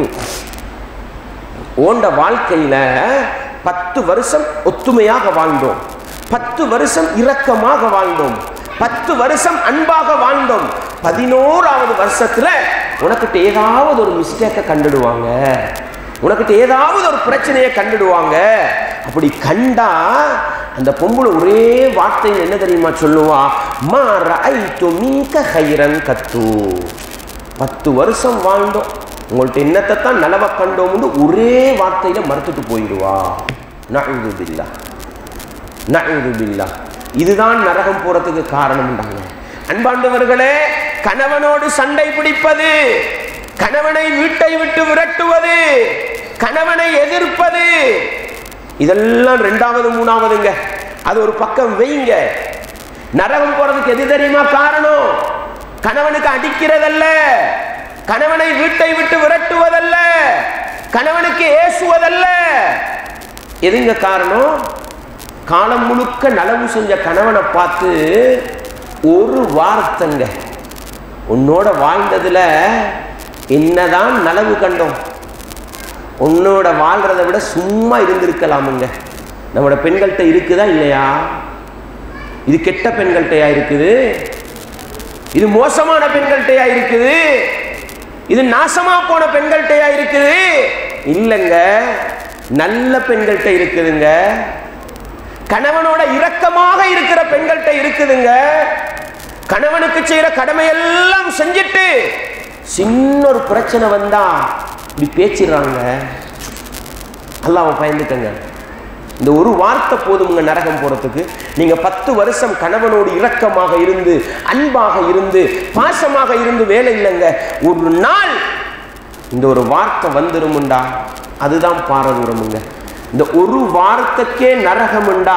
ஓண்ட வாழ்க்கையில பத்து வருஷம் ஒத்துமையாக வாழ்ந்தோம், பத்து வருஷம் இரக்கமாக வாழ்ந்தோம், பத்து வருஷம் அன்பாக வாழ்ந்தோம், பதினோராவது வருஷத்துல உனக்கிட்ட ஏதாவது ஒரு மிஸ்டேக்கை கண்டுடுவாங்க, உனக்கிட்ட ஏதாவது ஒரு பிரச்சனையை கண்டுடுவாங்க. அப்படி கண்டா அந்த பொம்பளை ஒரே வார்த்தையில் என்ன தெரியுமா சொல்லுவா? மா ரஅய்து மின்க கைரன் கத்து, பத்து வருஷம் வாழ்ந்தோம், உங்கள்ட்ட என்னத்தை தான் நலவை கண்டோம்னு ஒரே வார்த்தையில மறுத்துட்டு போயிடுவா. நஅூது பில்லாஹ், நஅூது பில்லாஹ். இதுதான் நரகம் போறதுக்கு காரணம். அன்பாண்டவர்களே, கணவனோடு சண்டை பிடிப்பது, கணவனை வீட்டை விட்டு விரட்டுவது, கணவனை எதிர்ப்பது, இதெல்லாம் ரெண்டாவது மூணாவதுங்க. அது ஒரு பக்கம் வைங்க. நரகம் போறதுக்கு எது தெரியுமா காரணம்? கணவனுக்கு அடிக்கிறதல்ல, கணவனை வீட்டை விட்டு விரட்டுவதல்ல, கணவனுக்கு ஏசுவதல்ல. எதுங்க காரணம்? காலம் முழுக்க நலவு செஞ்ச கணவனை பார்த்து ஒரு வார்த்தைங்க, உன்னோட வாழ்ந்ததுல என்னதான் நலவு கண்டோம், உன்னோட வாழ்றதை விட சும்மா இருந்திருக்கலாமுங்க. நம்மளோட பெண்கள்கிட்ட இருக்குதா இல்லையா? இது கெட்ட பெண்கள்கிட்டயா இருக்குது? இது மோசமான பெண்கள்கிட்டயா இருக்குது? இது நாசமா போன பெண்கள்கிட்டயா இருக்குது? இல்லைங்க, நல்ல பெண்கள்கிட்ட இருக்குதுங்க. கணவனோட இரக்கமாக இருக்கிற பெண்கள்கிட்ட இருக்குதுங்க. கணவனுக்கு செய்யற கடமையெல்லாம் செஞ்சுட்டு சின்ன ஒரு பிரச்சனை வந்தா இப்படி பேச்சிடுறாங்க. அல்லாஹ்வை பயந்துக்கங்க. இந்த ஒரு வார்த்தை போதுங்க நரகம் போறதுக்கு. நீங்க பத்து வருஷம் கணவனோடு இரக்கமாக இருந்து, அன்பாக இருந்து, பாசமாக இருந்து வேலை இல்லைங்க. ஒரு நாள் இந்த ஒரு வார்த்தை வந்துருமுண்டா, அதுதான் பாரதூரமுங்க. இந்த ஒரு வார்த்தைக்கே நரகமுண்டா,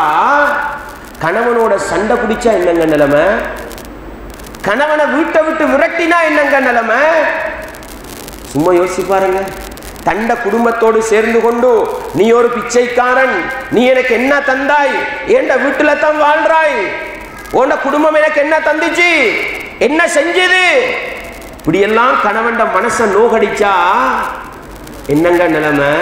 கணவனோட சண்டை பிடிச்சா என்னங்க நிலைமை? கணவனை வீட்டை விட்டு விரட்டினா என்னங்க நிலைமை? சும்மா யோசிச்சு பாருங்க. தண்ட குடும்பத்தோடு சேர்ந்து கொண்டு, நீ ஒரு பிச்சைக்காரன், நீ எனக்கு என்ன தந்தாய், ஏண்ட வீட்டுல தான் வாழ்றாய், உன்ட குடும்பம் எனக்கு என்ன தந்துச்சு, என்ன செஞ்சது, இப்படியெல்லாம் கணவன் மனசை நோகடிச்சா என்னங்க நிலைமை?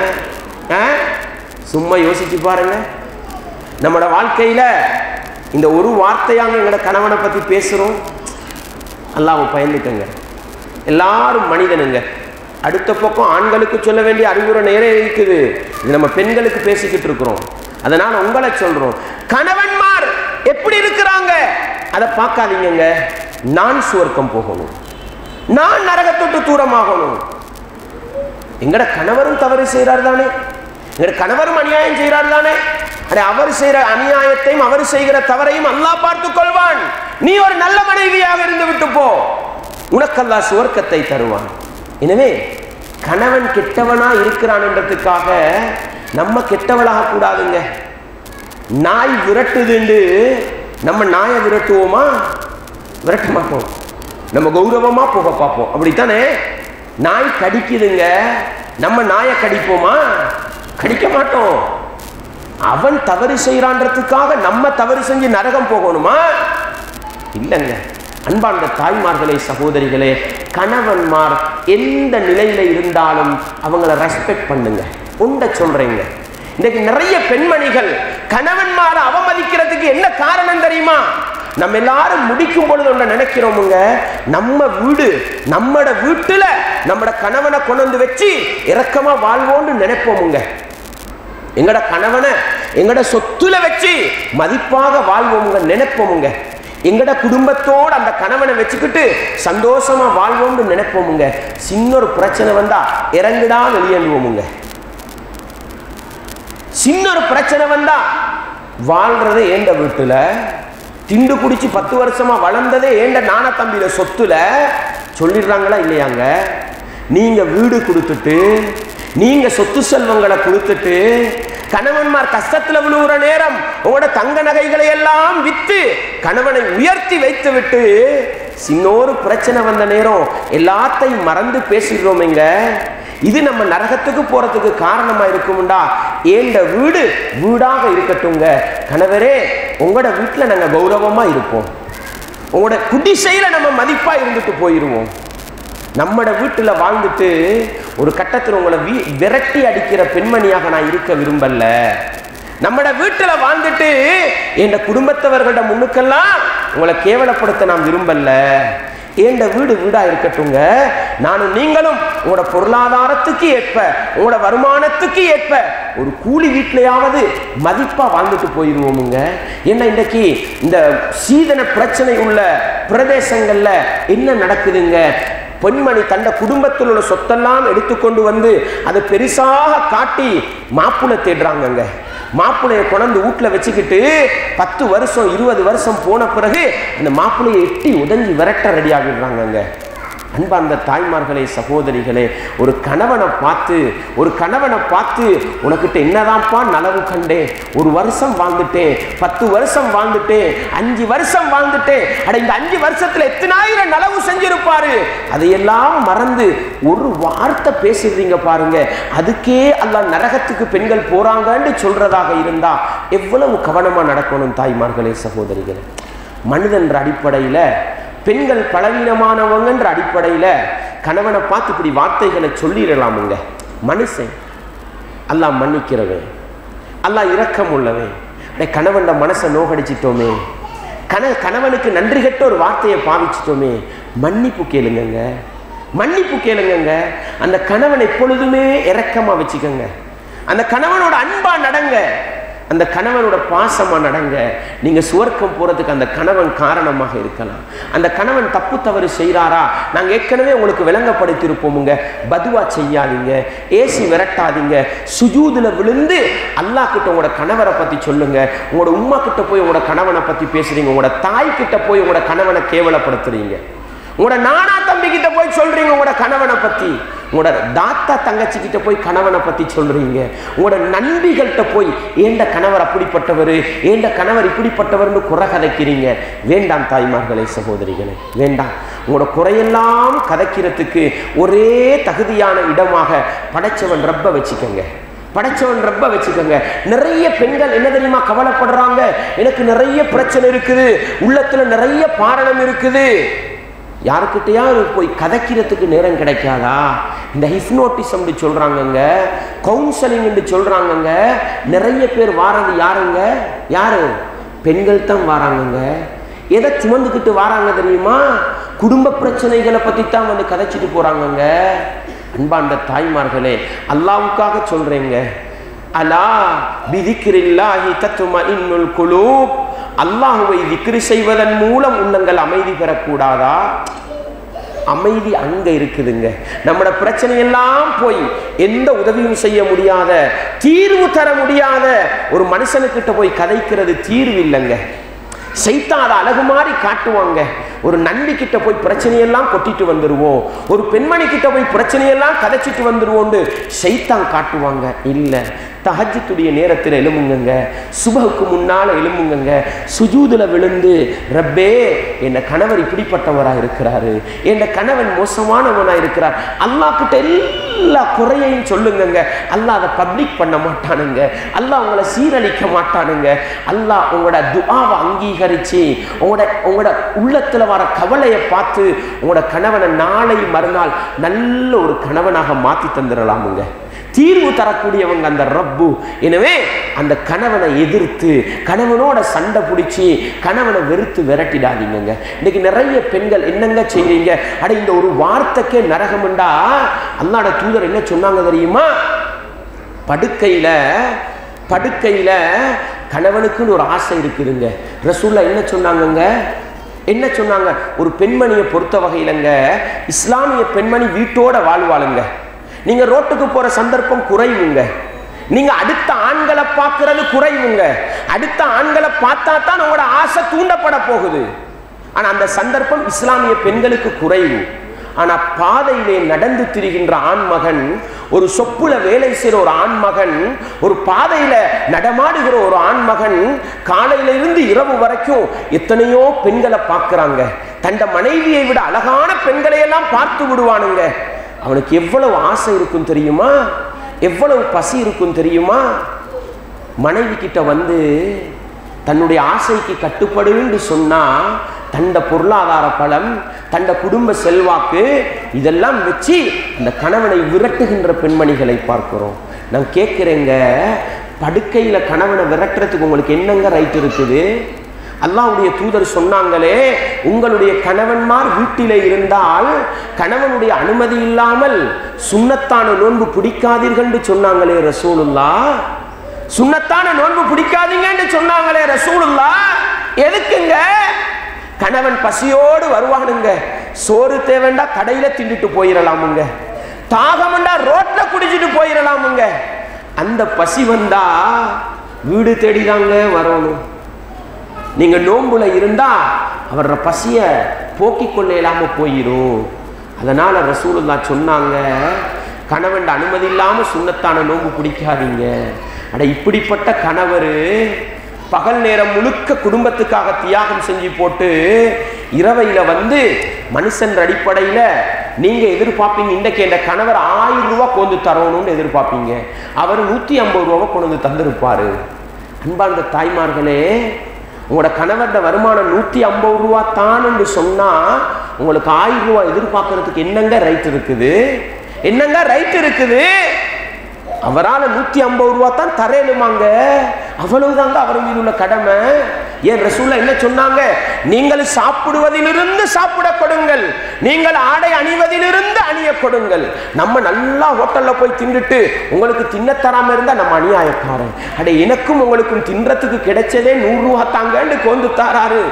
சும்மா யோசிச்சு பாருங்க. நம்மளோட வாழ்க்கையில இந்த ஒரு வார்த்தையாங்க எங்களோட கணவனை பத்தி பேசுறோம். அல்லாஹ்வை பயந்துக்கங்க. எல்லாரும் மனிதனுங்க. அடுத்த பக்கம் ஆண்களுக்கு சொல்ல வேண்டிய அறிவுரை நேரம் இருக்குது, இது நம்ம பெண்களுக்கு பேசிக்கிட்டு இருக்கிறோம். அதனால உங்களை சொல்றோம், கணவன்மார் எப்படி இருக்கிறாங்க அதை பார்க்காதீங்க. நான் சுவர்க்கம் போகணும், நான் நரகத்தொட்டு தூரமாகணும். எங்கட கணவரும் தவறு செய்கிறார் தானே, எங்கட கணவரும் அநியாயம் செய்கிறார் தானே, அட அவர் செய்கிற அநியாயத்தையும் அவர் செய்கிற தவறையும் அல்லாஹ் பார்த்துக் கொள்வான். நீ ஒரு நல்ல மனைவியாக இருந்து விட்டு போ, உனக்கு அல்லாஹ் சுவர்க்கத்தை தருவான். எனவே கணவன் கெட்டவனா இருக்கிறான் என்றதுக்காக நம்ம கெட்டவளாக கூடாதுங்க. நாய் விரட்டுதுண்டு நம்ம நாயை விரட்டுவோமா? விரட்ட மாட்டோம். நம்ம கௌரவமா போக பார்ப்போம். அப்படித்தானே? நாய் கடிக்குதுங்க, நம்ம நாயை கடிப்போமா? கடிக்க மாட்டோம். அவன் தவறு செய்யறான்றதுக்காக நம்ம தவறு செஞ்சு நரகம் போகணுமா? இல்லைங்க. அன்பார்ந்த தாய்மார்களே, சகோதரிகளே, கணவன்மார் எந்த நிலையில இருந்தாலும் அவங்கள ரெஸ்பெக்ட் பண்ணுங்க. உண்ட சொல்றீங்க. இன்னைக்கு நிறைய பெண்மணிகள் கணவன்மாரை அவமதிக்கிறதுக்கு என்ன காரணம் தெரியுமா? நம்ம எல்லாரும் முடிக்கும் பொழுது ஒன்றை நினைக்கிறோமுங்க, நம்ம வீடு, நம்மட வீட்டுல நம்மட கணவனை கொண்டு வந்து வச்சு இரக்கமா வாழ்வோம்னு நினைப்போமுங்க. எங்கட கணவனை எங்கட சொத்துல வச்சு மதிப்பாக வாழ்வோமுங்க, நினைப்போமுங்க. எங்கட குடும்பத்தோடு அந்த கணவனை வச்சுக்கிட்டு சந்தோஷமா வாழ்வோம்னு நினைப்போமுங்க. சின்ன ஒரு பிரச்சனை வந்தா இறங்குடா வெளியேண்டுவோமுங்க. சின்ன ஒரு பிரச்சனை வந்தா வாழ்றதே ஏண்ட வீட்டுல, திண்டு குடிச்சு பத்து வருஷமா வளர்ந்ததே ஏண்ட நான தம்பியில சொத்துல சொல்லிடுறாங்களா இல்லையாங்க? நீங்க வீடு கொடுத்துட்டு, நீங்க சொத்து செல்வங்களை கொடுத்துட்டு, கணவன்மார் கஷ்டத்துல விழுகிற நேரம் உங்களோட தங்க நகைகளை எல்லாம் வித்து கணவனை உயர்த்தி வைத்து விட்டு சின்னொரு பிரச்சனை வந்த நேரம் எல்லாத்தையும் மறந்து பேசிடுறோமேங்க. இது நம்ம நரகத்துக்கு போறதுக்கு காரணமா இருக்கும்டா. ஏண்ட வீடு வீடாக இருக்கட்டுங்க. கணவரே, உங்களோட வீட்டுல நாங்க கௌரவமா இருப்போம். உங்களோட குடிசையில நம்ம மதிப்பா இருந்துட்டு போயிருவோம். நம்மட வீட்டுல வாழ்ந்துட்டு ஒரு கட்டத்தில் உங்களை விரட்டி அடிக்கிற பெண்மணியாக நான் இருக்க விரும்பல. நம்மட வீட்டுல வாழ்ந்துட்டு என் குடும்பத்தவர்களோட முன்னுக்கெல்லாம் உங்களை கேவலப்படுத்த நான் விரும்பல. ஏண்ட வீடு வீடா இருக்கட்டுங்க. நானும் நீங்களும் உங்களோட பொருளாதாரத்துக்கு ஏற்ப, உங்களோட வருமானத்துக்கு ஏற்ப ஒரு கூலி வீட்டிலையாவது மதிப்பா வாழ்ந்துட்டு போயிருவோமுங்க. என்ன இன்றைக்கு இந்த சீதன பிரச்சனை உள்ள பிரதேசங்கள்ல என்ன நடக்குதுங்க? பெண்மணி தண்ட குடும்பத்தில் உள்ள சொத்தெல்லாம் எடுத்துக்கொண்டு வந்து அதை பெருசாக காட்டி மாப்பிள்ளை தேடுறாங்கங்க. மாப்பிள்ளையை கொண்டு வீட்டில் வச்சுக்கிட்டு பத்து வருஷம் இருபது வருஷம் போன பிறகு அந்த மாப்பிள்ளையை எட்டி உதஞ்சி விரட்ட ரெடி ஆகிடுறாங்கங்க. அன்பார்ந்த தாய்மார்களே, சகோதரிகளே, ஒரு கணவனை பார்த்து ஒரு கணவனை பார்த்து உனக்கிட்ட என்னதான்ப்பா நலவு கண்டேன், ஒரு வருஷம் வாழ்ந்துட்டேன், பத்து வருஷம் வாழ்ந்துட்டேன், அஞ்சு வருஷம் வாழ்ந்துட்டேன், அட இந்த அஞ்சு வருஷத்துல எத்தனாயிரம் நலவு செஞ்சிருப்பாரு, அதையெல்லாம் மறந்து ஒரு வார்த்தை பேசுறீங்க பாருங்க. அதுக்கே அல்லாஹ் நரகத்துக்கு பெண்கள் போறாங்கன்னு சொல்றதாக இருந்தா எவ்வளவு கவனமா நடக்கணும் தாய்மார்களே, சகோதரிகளே. மனிதன்ற அடிப்படையில பெண்கள் பலவீனமானவங்கன்ற அடிப்படையில கணவனை பார்த்து இப்படி வார்த்தைகளை சொல்லிடலாமுங்க. மனுஷன் அல்லாஹ் மன்னிக்கிறவன், அல்லாஹ் இரக்கம் உள்ளவன். கணவன் மனசை நோகடிச்சிட்டோமே, கண கணவனுக்கு நன்றி கட்ட ஒரு வார்த்தையை பாவிச்சிட்டோமே, மன்னிப்பு கேளுங்க, மன்னிப்பு கேளுங்க. அந்த கணவன் எப்பொழுதுமே இரக்கமா வச்சுக்கோங்க. அந்த கணவனோட அன்பா நடங்க, அந்த கணவனோட பாசமா நடங்க. நீங்க சுவர்க்கம் போறதுக்கு அந்த கணவன் காரணமாக இருக்கலாம். அந்த கணவன் தப்பு தவறு செய்யறாரா, நாங்க ஏற்கனவே உங்களுக்கு விளங்கப்படுத்தியிருப்போமுங்க. பதுவா செய்யாதீங்க, ஏசி விரட்டாதீங்க, சுஜூதுல விழுந்து அல்லாஹ் கிட்ட உங்களோட கணவரை பத்தி சொல்லுங்க. உங்களோட உம்மா கிட்ட போய் உங்களோட கணவனை பத்தி பேசுறீங்க, உங்களோட தாய் கிட்ட போய் உங்களோட கணவனை கேவலப்படுத்துறீங்க, உங்களோட நானா தம்பி கிட்ட போய் சொல்றீங்க உங்களோட கணவனை பத்தி, உங்களோட தாத்தா தங்கச்சி கிட்ட போய் கணவனை பத்தி சொல்றீங்க, உங்களோட நண்பிகள்கிட்ட போய் ஏண்ட கணவர் அப்படிப்பட்டவர், ஏண்ட கணவர் இப்படிப்பட்டவர்னு குறை கதைக்கிறீங்க. வேண்டாம் தாய்மார்களே, சகோதரிகளே, வேண்டாம். உங்களோட குறையெல்லாம் கதைக்கிறதுக்கு ஒரே தகுதியான இடமாக படைச்சவன் ரப்ப வச்சுக்கோங்க, படைச்சவன் ரப்ப வச்சுக்கோங்க. நிறைய பெண்கள் என்ன தெரியுமா கவலைப்படுறாங்க, எனக்கு நிறைய பிரச்சனை இருக்குது, உள்ளத்துல நிறைய பாரணம் இருக்குது. யாருக்கிட்டையா போய் கதைக்கிறதுக்கு நேரம் கிடைக்காதா? இந்த ஹிப்னோட்டிசம் சொல்றாங்கங்க, கவுன்சிலிங் சொல்றாங்கங்க. நிறைய பேர் வாரது யாருங்க? யாரு? பெண்கள் தான் வாராங்கங்க. எதை சுமந்துக்கிட்டு வாராங்க தெரியுமா? குடும்ப பிரச்சனைகளை பத்தி தான் வந்து கதைச்சிட்டு போறாங்கங்க. அன்பாண்ட தாய்மார்களே, அல்லாஹ்வுக்காக சொல்றேங்க, அலா பிதிக்ரில்லாஹி தத்மஇன்னுல் குலூப். அல்லாஹ்வை திக்ர் செய்வதன் மூலம் உள்ளங்கள் அமைதி பெறக்கூடாதா? அமைதி அங்க இருக்குதுங்க. நம்மளோட பிரச்சனை எல்லாம் போய் எந்த உதவியும் செய்ய முடியாத, தீர்வு தர முடியாத ஒரு மனுஷனுக்கிட்ட போய் கதைக்கிறது தீர்வு இல்லைங்க. சைத்தான் அதை அழகு மாதிரி காட்டுவாங்க. ஒரு நண்பி கிட்ட போய் பிரச்சனையெல்லாம் கொட்டிட்டு வந்துருவோம், ஒரு பெண்மணி கிட்ட போய் பிரச்சனையெல்லாம் கதைச்சிட்டு வந்துருவோம்னு சைத்தான் காட்டுவாங்க. இல்லை, தஹஜ்ஜுடைய நேரத்தில் எழும்புங்க, சுபஹுக்கு முன்னால எழும்புங்க, சுஜூதுல விழுந்து ரப்பே என் கணவர் இப்படிப்பட்டவரா இருக்கிறாரு, என் கணவன் மோசமானவனா இருக்கிறார், அல்லாஹ் கிட்ட எல்லா குறையையும் சொல்லுங்க. அல்லாஹ் அதை பப்ளிக் பண்ண மாட்டானுங்க, அல்லாஹ் உங்களை சீரழிக்க மாட்டானுங்க. அல்லாஹ் உங்களோட துஆவை அங்கீகரிச்சு உங்களோட உங்களோட உள்ளத்துல வர கவலையை பார்த்து உங்களோட கணவனை நாளை மறுநாள் நல்ல ஒரு கணவனாக மாற்றி தந்துடலாமுங்க. தீர்வு தரக்கூடியவங்க அந்த ரப்பு. எனவே அந்த கணவனை எதிர்த்து கணவனோட சண்டை பிடிச்சி கணவனை வெறுத்து விரட்டிடாதீங்க. இன்னைக்கு நிறைய பெண்கள் என்னங்க செய்றீங்க, அட இந்த ஒரு வார்த்தைக்கே நரகம்ண்டா. அல்லாஹ்வுடைய தூதர் என்ன சொன்னாங்க தெரியுமா? படுக்கையில படுக்கையில கணவனுக்குன்னு ஒரு ஆசை இருக்குதுங்க. ரசூலுல்லாஹ் என்ன சொன்னாங்கங்க? என்ன சொன்னாங்க? ஒரு பெண்மணியை பொறுத்த வகையிலங்க, இஸ்லாமிய பெண்மணி வீட்டோட வாழ்வாளுங்க. நீங்க ரோட்டுக்கு போற சந்தர்ப்பம் குறைவுங்க. நீங்க அடுத்த ஆண்களை பார்க்கறது குறைவுங்க. அடுத்த ஆண்களை பார்த்தா தான் உங்களோட ஆசை தூண்டப்பட போகுது. ஆனா அந்த சந்தர்ப்பம் இஸ்லாமிய பெண்களுக்கு குறைவு. ஆனா பாதையிலே நடந்து திரிகின்ற ஆண்மகன், ஒரு சொப்புல வேலை செய்கிற ஒரு ஆண்மகன், ஒரு பாதையில நடமாடுகிற ஒரு ஆண்மகன் காலையில இருந்து இரவு வரைக்கும் எத்தனையோ பெண்களை பார்க்கிறாங்க. தண்ட மனைவியை விட அழகான பெண்களை எல்லாம் பார்த்து விடுவானுங்க. அவனுக்கு எவ்வளவு ஆசை இருக்கும் தெரியுமா, எவ்வளவு பசி இருக்கும் தெரியுமா. மனைவி கிட்ட வந்து தன்னுடைய ஆசைக்கு கட்டுப்படுன்னு சொன்னா தண்ட பொருளாதார பலம், தண்ட குடும்ப செல்வாக்கு இதெல்லாம் வச்சு அந்த கணவனை விரட்டுகின்ற பெண்மணிகளை பார்க்கிறோம். நான் கேட்கிறேங்க, படுக்கையில கணவனை விரட்டுறதுக்கு உங்களுக்கு என்னங்க ரைட் இருக்குது? அல்லாஹ்வுடைய தூதர் சொன்னாங்களே, உங்களுடைய கணவன்மார் வீட்டிலே இருந்தால் கணவனுடைய அனுமதி இல்லாமல் சுன்னத்தான நோன்பு பிடிக்காதீர்கள் சொன்னாங்களே ரசூலுல்லாஹ். சுன்னத்தான நோன்பு பிடிக்காதீங்கன்னு சொன்னாங்களே ரசூலுல்லாஹ். எதுக்குங்க? கணவன் பசியோடு வருவானுங்க, சோறு தேவைண்டா கடையில திண்டுட்டு போயிடலாமுங்க, தாகம்ண்டா ரோட்ல குடிச்சிட்டு போயிடலாமுங்க. அந்த பசி வந்தா வீடு தேடிதாங்க வரணும். நீங்க நோன்புல இருந்தா அவர பசிய போக்கிக் கொள்ள இல்லாம போயிரும். அதனால ரசூலுல்லாஹ் சொன்னாங்க, கணவன் அனுமதி இல்லாம சுன்னத்தான நோன்பு பிடிக்காதீங்க. அட இப்படிப்பட்ட கணவர் பகல் நேரம் முழுக்க குடும்பத்துக்காக தியாகம் செஞ்சு போட்டு இரவையில வந்து மனுஷன் அடிப்படையில நீங்க எதிர்பார்ப்பீங்க, இன்றைக்கு என் கணவர் ஆயிரம் ரூபாய் கொண்டு தரணும்னு எதிர்பார்ப்பீங்க, அவர் நூத்தி ஐம்பது ரூபாய் கொண்டு வந்து தந்திருப்பாரு. அன்பார்ந்த தாய்மார்களே, உங்களோட கணவரோட வருமானம் நூத்தி ஐம்பது ரூபா தான் என்று சொன்னா உங்களுக்கு ஆயிரம் ரூபாய் எதிர்பார்க்கறதுக்கு என்னங்க ரைட் இருக்குது? என்னங்க ரைட் இருக்குது? அவரால் நூத்தி ஐம்பது ரூபா தான் தரேனுமாங்க, அவ்வளவுதாங்க அவர் மீது உள்ள கடமை. ஏன் ரசூலுல்லாஹ் என்ன சொன்னாங்க? நீங்கள் சாப்பிடுவதிலிருந்து சாப்பிட கொடுங்கள், நீங்கள் ஆடை அணிவதிலிருந்து அணிய கொடுங்கள். நம்ம நல்லா ஹோட்டல்ல போய் தின்னுட்டு உங்களுக்கு தின்ன தராம இருந்தா நம்ம அநியாயக்காரன். அடே எனக்கும் உங்களுக்கும் தின்றதுக்கு கிடைச்சதே நூறு ரூபா தாங்கன்னு கொண்டு தாராரு.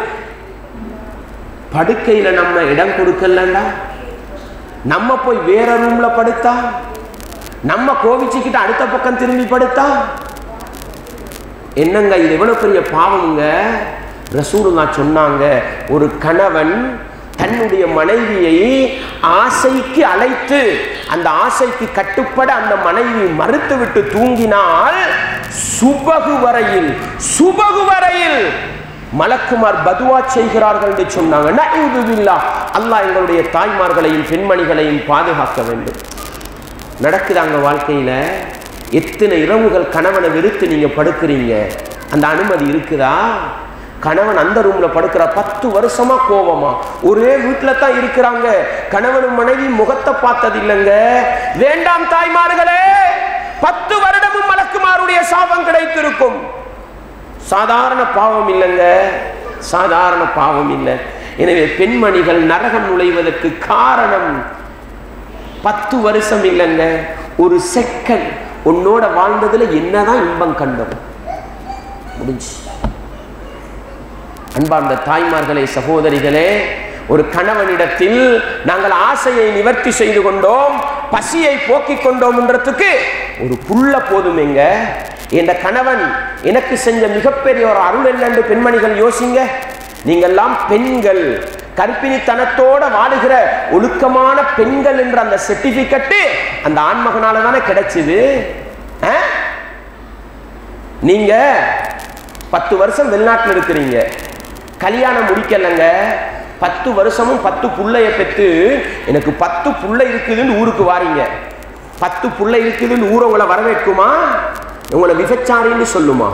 படுக்கையில நம்ம இடம் கொடுக்கலண்டா, நம்ம போய் வேற ரூம்ல படுத்தா, நம்ம கோவிச்சுக்கிட்டு அடுத்த பக்கம் திரும்பி படுத்தா என்னங்க இது? எவ்வளவு பெரிய பாவங்க. ரசூலுல்லாஹ் சொன்னாங்க, ஒரு கணவன் தன்னுடைய மனைவியை ஆசைக்கு அழைத்து அந்த ஆசைக்கு கட்டுப்பட அந்த மனைவி மறுத்து விட்டு தூங்கினால் சுபகு வரையில் சுபகு வரையில் மலக்குமார் பதுவா செய்கிறார்கள் என்று சொன்னாங்க. நஊது பில்லாஹ். அல்லாஹ் எங்களுடைய தாய்மார்களையும் பெண்மணிகளையும் பாதுகாக்க வேண்டும். நடக்குதாங்க வாழ்க்கையில? எத்தனை இரவுகள் கணவனை வெறுத்து நீங்க படுக்கிறீங்க? அந்த அனுமதி இருக்குதா? கணவன் அந்த ரூம்ல படுக்கிற பத்து வருஷமா கோபமா ஒரே வீட்டுல தான் இருக்கிறாங்க, கணவனும் மனைவி முகத்தை பார்த்தது இல்லைங்க. வேண்டாம் தாய்மார்களே, பத்து வருடமும் மலக்குமாருடைய சாபம் கிடைத்திருக்கும். சாதாரண பாவம் இல்லைங்க, சாதாரண பாவம் இல்லை. எனவே பெண்மணிகள் நரகம் நுழைவதற்கு காரணம் பத்து வருஷம் இல்லைங்க, ஒரு செகண்ட் உன்னோட வாழ்ந்ததுல என்னதான் இன்பம் கண்டோம் முடிஞ்சு. அன்பார்ந்த தாய்மார்களே, சகோதரிகளே, ஒரு கணவனிடத்தில் நாங்கள் ஆசையை நிவர்த்தி செய்து கொண்டோம், பசியை போக்கிக் கொண்டோம்ன்றதுக்கு ஒரு புள்ள போதுமேங்க. என்ற கணவன் எனக்கு செஞ்ச மிகப்பெரிய ஒரு அருள் என்னென்று பெண்மணிகள் யோசிங்க. நீங்கெல்லாம் பெண்கள், கற்பிணித்தனத்தோட வாழுகிற ஒழுக்கமான பெண்கள் என்ற அந்த சர்டிபிகேட் அந்த ஆண்மகனால தானே கிடைச்சது. நீங்க பத்து வருஷம் வெளிநாட்டில் இருக்கிறீங்க, கல்யாணம் முடிக்கலங்க, பத்து வருஷமும் பத்து புள்ளைய பெற்று எனக்கு பத்து புள்ளை இருக்குதுன்னு ஊருக்கு வாரீங்க. பத்து புள்ளை இருக்குதுன்னு ஊரை உங்களை வரவேற்குமா? உங்களை விபச்சாரின்னு சொல்லுமா?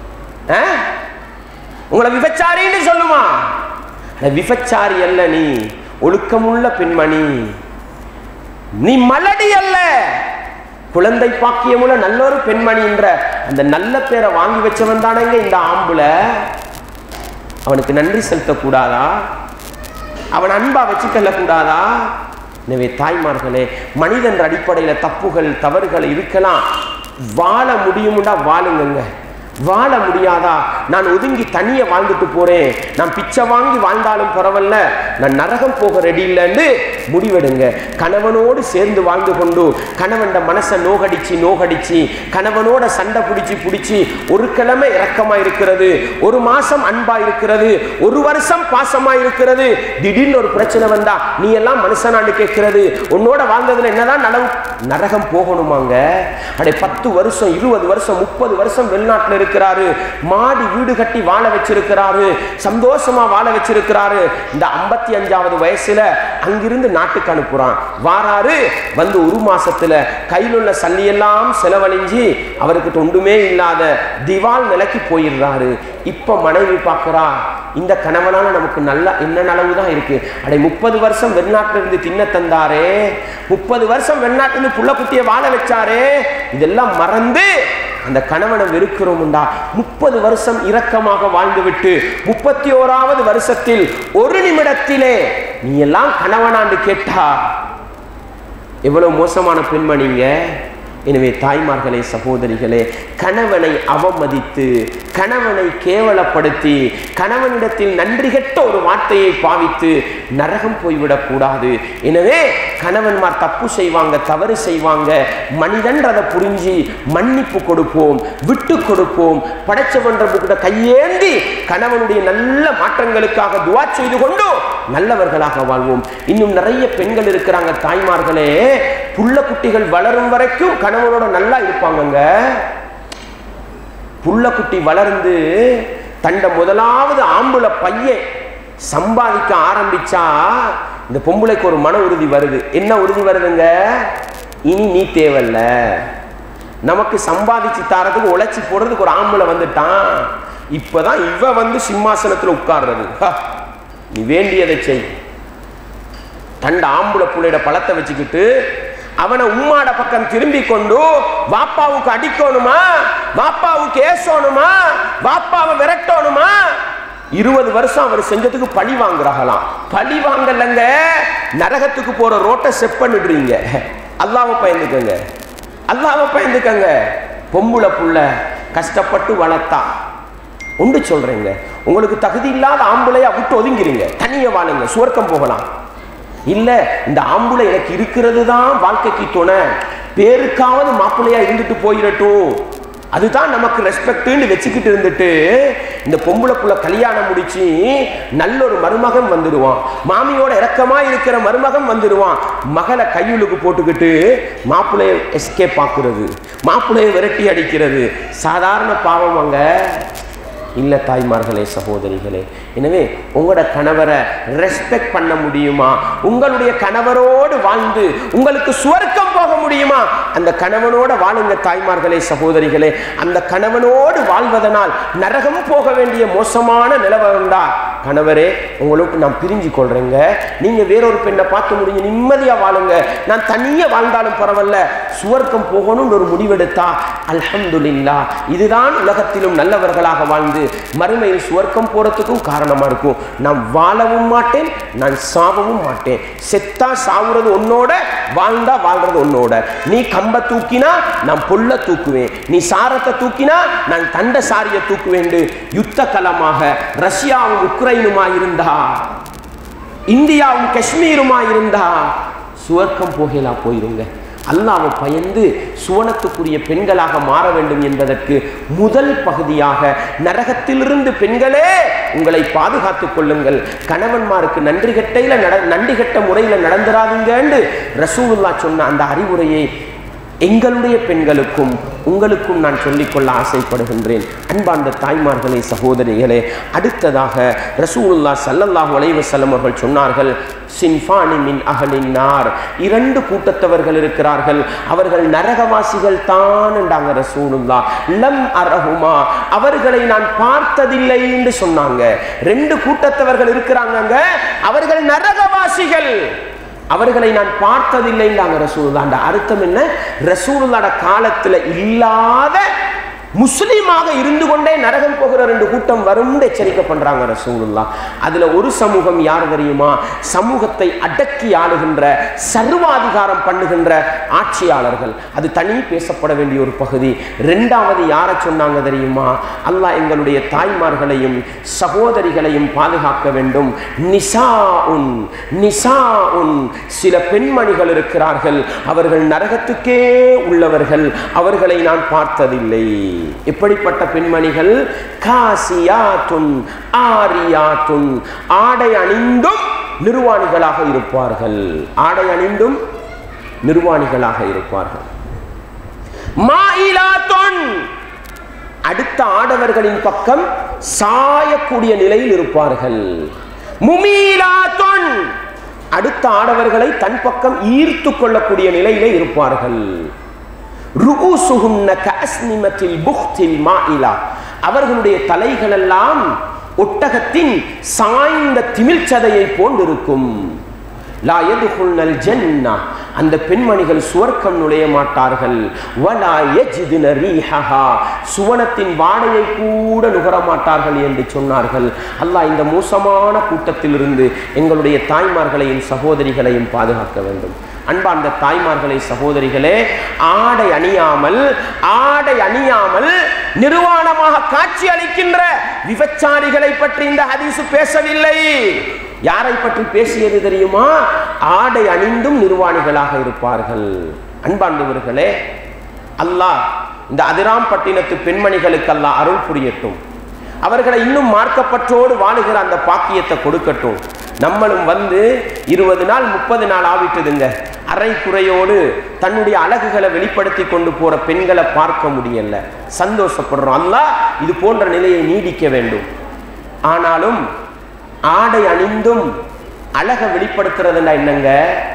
உங்களை விபச்சாரின்னு சொல்லுமா? விபச்சாரி அல்ல, நீ ஒழுக்கமுள்ள பெண்மணி, நீ மலடி அல்ல, குழந்தை பாக்கியமுள்ள நல்லொரு பெண்மணி என்ற அந்த நல்ல பேரை வாங்கி வச்சவன் தானேங்க இந்த ஆம்புல. அவனுக்கு நன்றி செலுத்தக்கூடாதா? அவன் அன்பா வச்சுக்கொள்ள கூடாதா? எனவே தாய்மார்களே, மனிதன் அடிப்படையில் தப்புகள் தவறுகள் இருக்கலாம். வாழ முடியும்டா வாழுங்க, வாழ முடியாதா நான் ஒதுங்கி தனிய வாழ்ந்துட்டு போறேன், நான் பிச்சை வாங்கி வாழ்ந்தாலும் பரவாயில்ல, நான் நரகம் போக ரெடி இல்லைன்னு முடிவெடுங்க. கணவனோடு சேர்ந்து வாழ்ந்து கொண்டு கணவன் மனசை நோகடிச்சு நோகடிச்சு கணவனோட சண்டை பிடிச்சி பிடிச்சி ஒரு கிழமை இரக்கமா இருக்கிறது, ஒரு மாசம் அன்பா இருக்கிறது, ஒரு வருஷம் பாசமா இருக்கிறது, திடீர்னு ஒரு பிரச்சனை வந்தா நீ எல்லாம் மனுஷனான்னு கேட்கிறது, உன்னோட வாழ்ந்ததுல என்னதான் நலவு? நரகம் போகணுமாங்க. அடே பத்து வருஷம் இருபது வருஷம் முப்பது வருஷம் வெளிநாட்டில் இருக்கிறாரு, மாடி வீடு கட்டி வாழ வச்சிருக்கிறாரு, சந்தோஷமா வாழ வச்சிருக்கிறாரு. இந்த ஐம்பத்தி அஞ்சாவது வயசுல அங்கிருந்து நாட்டுக்கு அனுப்புறான். வாராரு, வந்து ஒரு மாசத்துல கையில் உள்ள சல்லியெல்லாம் செலவழிஞ்சு அவருக்கு தொண்டுமே இல்லாத திவால் நிலைக்கு போயிடுறாரு. இப்ப மனைவி பார்க்கிறா, இந்த கணவனால நமக்கு நல்ல என்ன அளவுதான் இருக்கு. அடை முப்பது வருஷம் வெளிநாட்டில இருந்து தின்ன தந்தாரே, முப்பது வருஷம் வெளிநாட்டிலிருந்து புள்ள குட்டியை வாழ வச்சாரே, இதெல்லாம் மறந்து அந்த கணவனை வெறுக்கிறோம்டா. முப்பது வருஷம் இரக்கமாக வாழ்ந்துவிட்டு முப்பத்தி ஓராவது வருஷத்தில் ஒரு நிமிடத்திலே நீ எல்லாம் கணவனான்னு கேட்டா எவ்வளவு மோசமான பெண்மணிங்க. எனவே தாய்மார்களே, சகோதரிகளே, கணவனை அவமதித்து கணவனை கேவலப்படுத்தி கணவனிடத்தில் நன்றி கெட்ட ஒரு வார்த்தையை பாவித்து நரகம் போய்விடக் கூடாது. எனவே கணவன்மார் தப்பு செய்வாங்க, தவறு செய்வாங்க, மனிதன்றதை புரிஞ்சு மன்னிப்பு கொடுப்போம், விட்டு கொடுப்போம். படைச்சவன்ற கையேந்தி கணவனுடைய நல்ல மாற்றங்களுக்காக துவா செய்து கொண்டு நல்லவர்களாக வாழ்வோம். இன்னும் நிறைய பெண்கள் இருக்கிறாங்க தாய்மார்களே, புள்ள குட்டிகள் வளரும் வரைக்கும் கணவனோட நல்லா இருப்பாங்க. புள்ள குட்டி வளர்ந்து தண்ட முதலாவது ஆம்புல பையன் சம்பாதிக்க ஆரம்பிச்சா இந்த பொம்பளைக்கு ஒரு மன உறுதி வருது. என்ன உறுதி வருதுங்க? இனி நீ தேவையில்ல, நமக்கு சம்பாதிச்சு தாரதுக்கு உழைச்சி போடுறதுக்கு ஒரு ஆம்பளை வந்துட்டான். இப்பதான் இவ வந்து சிம்மாசனத்துல உட்கார்றது. நீ வேண்டியதை செய். தண்ட ஆம்புல புள்ளையோட பழத்தை வச்சுக்கிட்டு அவனை உம்மாட பக்கம் திரும்பி கொண்டு வாப்பாவுக்கு அடிக்கணுமா, வாப்பாவுக்கு ஏசணுமா, வாப்பாவை விரட்டணுமா? இருபது வருஷம் அவர் செஞ்சதுக்கு பழி வாங்குறாங்களாம். பழி வாங்கலங்க, நரகத்துக்கு போற ரோட்டை செப் பண்ணிடுறீங்க. அல்லாஹ்வை பயந்துக்கங்க, அல்லாஹ்வை பயந்துக்கங்க. பொம்புளை புள்ள கஷ்டப்பட்டு வளர்த்தா ஒன்று சொல்றேங்க, உங்களுக்கு தகுதி இல்லாத ஆம்புளையா விட்டு ஒதுங்கிறீங்க, தனிய வாழுங்க, சுவர்க்கம் போகலாம். இல்ல இந்த ஆம்புளை எனக்கு இருக்கிறது தான் வாழ்க்கைக்கு துணை, பேருக்காவது மாப்பிள்ளையா இருந்துட்டு போயிடட்டும், அதுதான் நமக்கு ரெஸ்பெக்ட்னு வச்சுக்கிட்டு இருந்துட்டு இந்த பொம்பளை புள்ள கல்யாணம் முடிச்சு நல்ல ஒரு மருமகன் வந்துடுவான், மாமியோட இறக்கமா இருக்கிற மருமகன் வந்துடுவான். மகளை கையுளுக்கு போட்டுக்கிட்டு மாப்பிள்ளைய எஸ்கேப் ஆக்குறது, மாப்பிள்ளைய விரட்டி அடிக்கிறது சாதாரண பாவம் அங்க இல்ல. தாய்மார்களே, சகோதரிகளே, எனவே உங்களோட கணவரை ரெஸ்பெக்ட் பண்ண முடியுமா? உங்களுடைய கணவரோடு வாழ்ந்து உங்களுக்கு சுவர்க்கம் போக முடியுமா? அந்த கணவனோட வாழுங்க தாய்மார்களே, சகோதரிகளே. அந்த கணவனோடு வாழ்வதனால் நரகம் போக வேண்டிய மோசமான நிலவரம்டா. கணவரே, உங்களுக்கு நான் பிரிஞ்சு கொள்றேங்க, நீங்க வேறொரு பெண்ணை பார்த்து முடிஞ்சு நிம்மதியா வாழுங்க, நான் தனியா வாழ்ந்தாலும் பரவாயில்ல, சுவர்க்கம் போகணும்னு ஒரு முடிவெடுத்தா அல்ஹம்துலில்லாஹ், இதுதான் உலகத்திலும் நல்லவர்களாக வாழ்ந்து மறுமையில் சுவர்க்கம் போறதுக்கும் காரணமா இருக்கும். நான் வாழவும் மாட்டேன், நான் சாவவும் மாட்டேன். செத்தா சாவுறது உன்னோட, வாழ்ந்தா வாழ்றது உன்னோட. நீ கம்ப தூக்கினா நான் பொல்ல தூக்குவேன், நீ சாரத்தை தூக்கினா நான் தண்ட சாரிய தூக்குவேன். யுத்த களமாக ரஷ்யாவும் உக்ரைனுமா இருந்தா, இந்தியாவும் காஷ்மீருமா இருந்தா சுவர்க்கம் போகலாம் போயிருங்க. அல்லாஹ்வை பயந்து சுவனத்துக்குரிய பெண்களாக மாற வேண்டும் என்பதற்கு முதல் பகுதியாக நரகத்திலிருந்து பெண்களே உங்களை பாதுகாத்துக் கொள்ளுங்கள். கணவன்மாருக்கு நன்றி கட்டையில நட நன்றி கட்ட முறையில் நடந்துராதீங்கன்னு ரசூலுல்லாஹ் சொன்ன அந்த அறிவுரையை எங்களுடைய பெண்களுக்கும் உங்களுக்கும் நான் சொல்லிக்கொள்ள ஆசைப்படுகின்றேன். அன்பார்ந்த தாய்மார்களே, சகோதரிகளே, அடுத்ததாக ரசூலுல்லாஹ் ஸல்லல்லாஹு அலைஹி வஸல்லம் அவர்கள் சொன்னார்கள், சின்ஃபானி மின் அஹ்லின் நார், இரண்டு கூட்டத்தவர்கள் இருக்கிறார்கள், அவர்கள் நரகவாசிகள் தான் என்றாங்க ரசூலுல்லாஹ். லம் அரஹுமா, அவர்களை நான் பார்த்ததில்லை என்று சொன்னாங்க. ரெண்டு கூட்டத்தவர்கள் இருக்கிறாங்க, அவர்கள் நரகவாசிகள், அவர்களை நான் பார்த்ததில்லை என்றாங்க ரசூலுல்லாஹ். அந்த அர்த்தம் என்ன? ரசூலுல்லாஹ் காலத்துல இல்லாத முஸ்லீமாக இருந்து கொண்டே நரகம் போகிற ரெண்டு கூட்டம் வரும் எச்சரிக்கை பண்றாங்க ரசூலுல்லாஹ். அதுல ஒரு சமூகம் யார் தெரியுமா? சமூகத்தை அடக்கி ஆளுகின்ற, சர்வாதிகாரம் பண்ணுகின்ற ஆட்சியாளர்கள். அது தனி பேசப்பட வேண்டிய ஒரு பகுதி. ரெண்டாவது யாரை சொன்னாங்க தெரியுமா? அல்லாஹ் எங்களுடைய தாய்மார்களையும் சகோதரிகளையும் பாதுகாக்க வேண்டும். நிசாஉன், நிசாஉன், சில பெண்மணிகள் இருக்கிறார்கள், அவர்கள் நரகத்துக்கே உள்ளவர்கள், அவர்களை நான் பார்த்ததில்லை. எப்படிப்பட்ட பெண்மணிகள்? காசியாத்துன் ஆரியாத்துன், ஆடை அணிந்தும் நிர்வாணிகளாக இருப்பார்கள், ஆடை அணிந்தும் நிர்வாணிகளாக இருப்பார்கள். மாயிலாத்துன், அடுத்த ஆடவர்களின் பக்கம் சாயக்கூடிய நிலையில் இருப்பார்கள். முமீலாத்துன் அடுத்த ஆடவர்களை தன் பக்கம் ஈர்த்து கொள்ளக்கூடிய நிலையிலே இருப்பார்கள். ருஊசுஹுன்ன கஅஸ்னிமத்தில் புக்தில் மாயிலா அவர்களுடைய தலைகள் எல்லாம் ஒட்டகத்தின் சாய்ந்த திமில் சதையை போன்றிருக்கும். லா யதுகுல்னல் ஜன்னah அந்த பெண்மணிகள் சுவர்க்கம் நுழைய மாட்டார்கள். வலா யஜிதுன ரீஹஹா சுவனத்தின் வாடையை கூட நுகர மாட்டார்கள் என்று சொன்னார்கள். அல்லாஹ் இந்த மோசமான கூட்டத்திலிருந்து எங்களுடைய தாய்மார்களையும் சகோதரிகளையும் பாதுகாக்க வேண்டும். அன்பார்ந்த தாய்மார்களே சகோதரிகளே, ஆடை அணியாமல் ஆடை அணியாமல் நிர்வாணமாக காட்சி அளிக்கின்ற விபச்சாரிகளை பற்றி இந்த ஹதீஸ் பேசவில்லை. யாரை பற்றி பேசியது தெரியுமா? ஆடை அணிந்தும் நிர்வாணிகளாக இருப்பார்கள். அன்பார்ந்தவர்களே, அல்லாஹ் இந்த அதிராம் பட்டினத்து பெண்மணிகளுக்கு அல்லாஹ் அருள் புரியட்டும். அவர்களை இன்னும் மார்க்கப்பற்றோடு வாழுகிற அந்த பாக்கியத்தை கொடுக்கட்டும். நம்மளும் வந்து இருபது நாள் முப்பது நாள் ஆவிட்டுதுங்க, அரை குறையோடு தன்னுடைய அழகுகளை வெளிப்படுத்தி கொண்டு போற பெண்களை பார்க்க முடியல. சந்தோஷப்படுறோம். அல்லாஹ் இது போன்ற நிலையை நீடிக்க வேண்டும். ஆனாலும் ஆடை அணிந்தும் அழகை வெளிப்படுத்துறதுன்னா என்னங்க?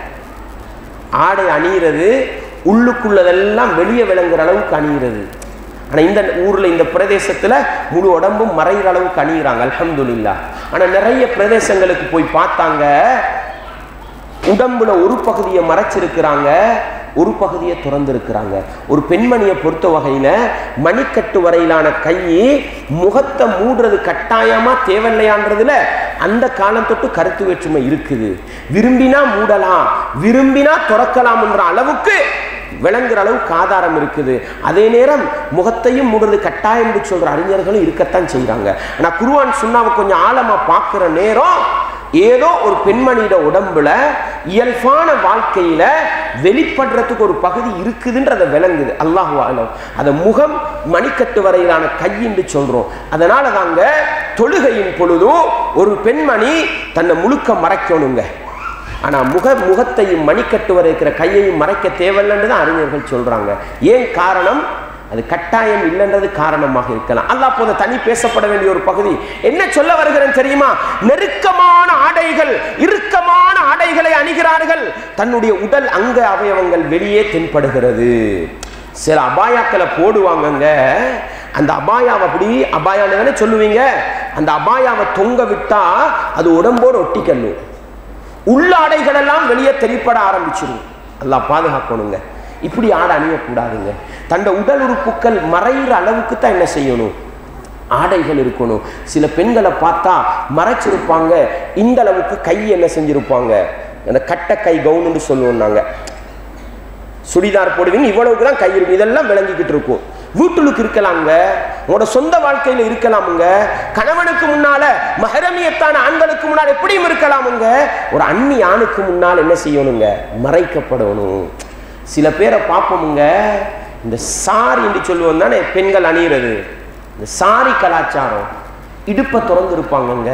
ஆடை அணிகிறது உள்ளுக்குள்ளதெல்லாம் வெளியே விளங்குற அளவுக்கு அணிகிறது. ஆனால் இந்த ஊரில் இந்த பிரதேசத்தில் முழு உடம்பும் மறைகிற அளவுக்கு அணிகிறாங்க, அல்ஹம்துலில்லாஹ். ஆனால் நிறைய பிரதேசங்களுக்கு போய் பார்த்தாங்க, உடம்புல ஒரு பகுதியை மறைச்சிருக்கிறாங்க, ஒரு பகுதியை திறந்திருக்கிறாங்க. ஒரு பெண்மணியை பொறுத்த வகையில மணிக்கட்டு வரையிலான கை முகத்தை மூடுறது கட்டாயமா தேவையில்லையான்றதுல அந்த காலம் தொட்டு கருத்து வேற்றுமை இருக்குது. விரும்பினா மூடலாம், விரும்பினா துறக்கலாம் என்ற அளவுக்கு விளங்குற அளவுக்கு ஆதாரம் இருக்குது. அதே நேரம் முகத்தையும் மூடுறது கட்டாயம் என்று சொல்ற அறிஞர்களும் இருக்கத்தான் செய்யறாங்க. ஆனா குர்ஆன் சுன்னாவை கொஞ்சம் ஆழமா பார்க்கிற நேரம் ஏதோ ஒரு பெண்மணியோட உடம்புல இயல்பான வாழ்க்கையில வெளிப்படுறதுக்கு ஒரு பகுதி இருக்குதுன்றத விளங்குது. அல்லாஹு அலம் அதை முகம் மணிக்கட்டு வரையிலான கை என்று சொல்றோம். அதனால தாங்க தொழுகையின் பொழுதும் ஒரு பெண்மணி தன்னை முழுக்க மறைக்கணுங்க. ஆனா முக முகத்தையும் மணிக்கட்டு வரை இருக்கிற கையையும் மறைக்க தேவையில்லைன்னு தான் அறிஞர்கள் சொல்றாங்க. ஏன் காரணம்? அது கட்டாயம் இல்லைன்றது காரணமாக இருக்கலாம். அல்லாஹ் போத தனி பேசப்பட வேண்டிய ஒரு பகுதி. என்ன சொல்ல வருகிறேன் தெரியுமா? நெருக்கமான ஆடைகள், இறுக்கமான ஆடைகளை அணிகிறார்கள். தன்னுடைய உடல் அங்க அவயவங்கள் வெளியே தென்படுகிறது. சில அபாயாக்களை போடுவாங்கங்க. அந்த அபாயாவை அப்படி அபாயான்னு சொல்லுவீங்க. அந்த அபாயாவை தொங்க விட்டா அது உடம்போடு ஒட்டிக்கணும். உள்ளாடைகள் எல்லாம் வெளியே தெளிப்பட ஆரம்பிச்சிடும். அல்லாஹ் பாதுகாக்கணுங்க. இப்படி ஆடை அணியக்கூடாதுங்க. தண்ட உடல் உறுப்புகள் மறைகிற அளவுக்கு தான் என்ன செய்யணும்? ஆடைகள் இருக்கணும். சில பெண்களை பார்த்தா மறைச்சிருப்பாங்க, இந்த அளவுக்கு கை என்ன செஞ்சிருப்பாங்க, அந்த கட்ட கை கவுன்னு சொல்லுவோம் நாங்க. சுடிதார் போடுவீங்க, இவ்வளவுக்கு தான் கை இருக்கும். இதெல்லாம் விளங்கிக்கிட்டு இருக்கும். வீட்டுக்கு இருக்கலாங்க, உங்களோட சொந்த வாழ்க்கையில இருக்கலாமுங்க. கணவனுக்கு முன்னால மஹரமியத்தான ஆண்களுக்கு முன்னால் எப்படியும் இருக்கலாமுங்க. ஒரு அந்நி ஆணுக்கு முன்னால் என்ன செய்யணுங்க? மறைக்கப்படணும். சில பேரை பார்ப்போமுங்க, இந்த சாரி என்று சொல்லுவோம் தானே பெண்கள் அணிகிறது, இந்த சாரி கலாச்சாரம், இடுப்பை திறந்து இருப்பாங்கங்க.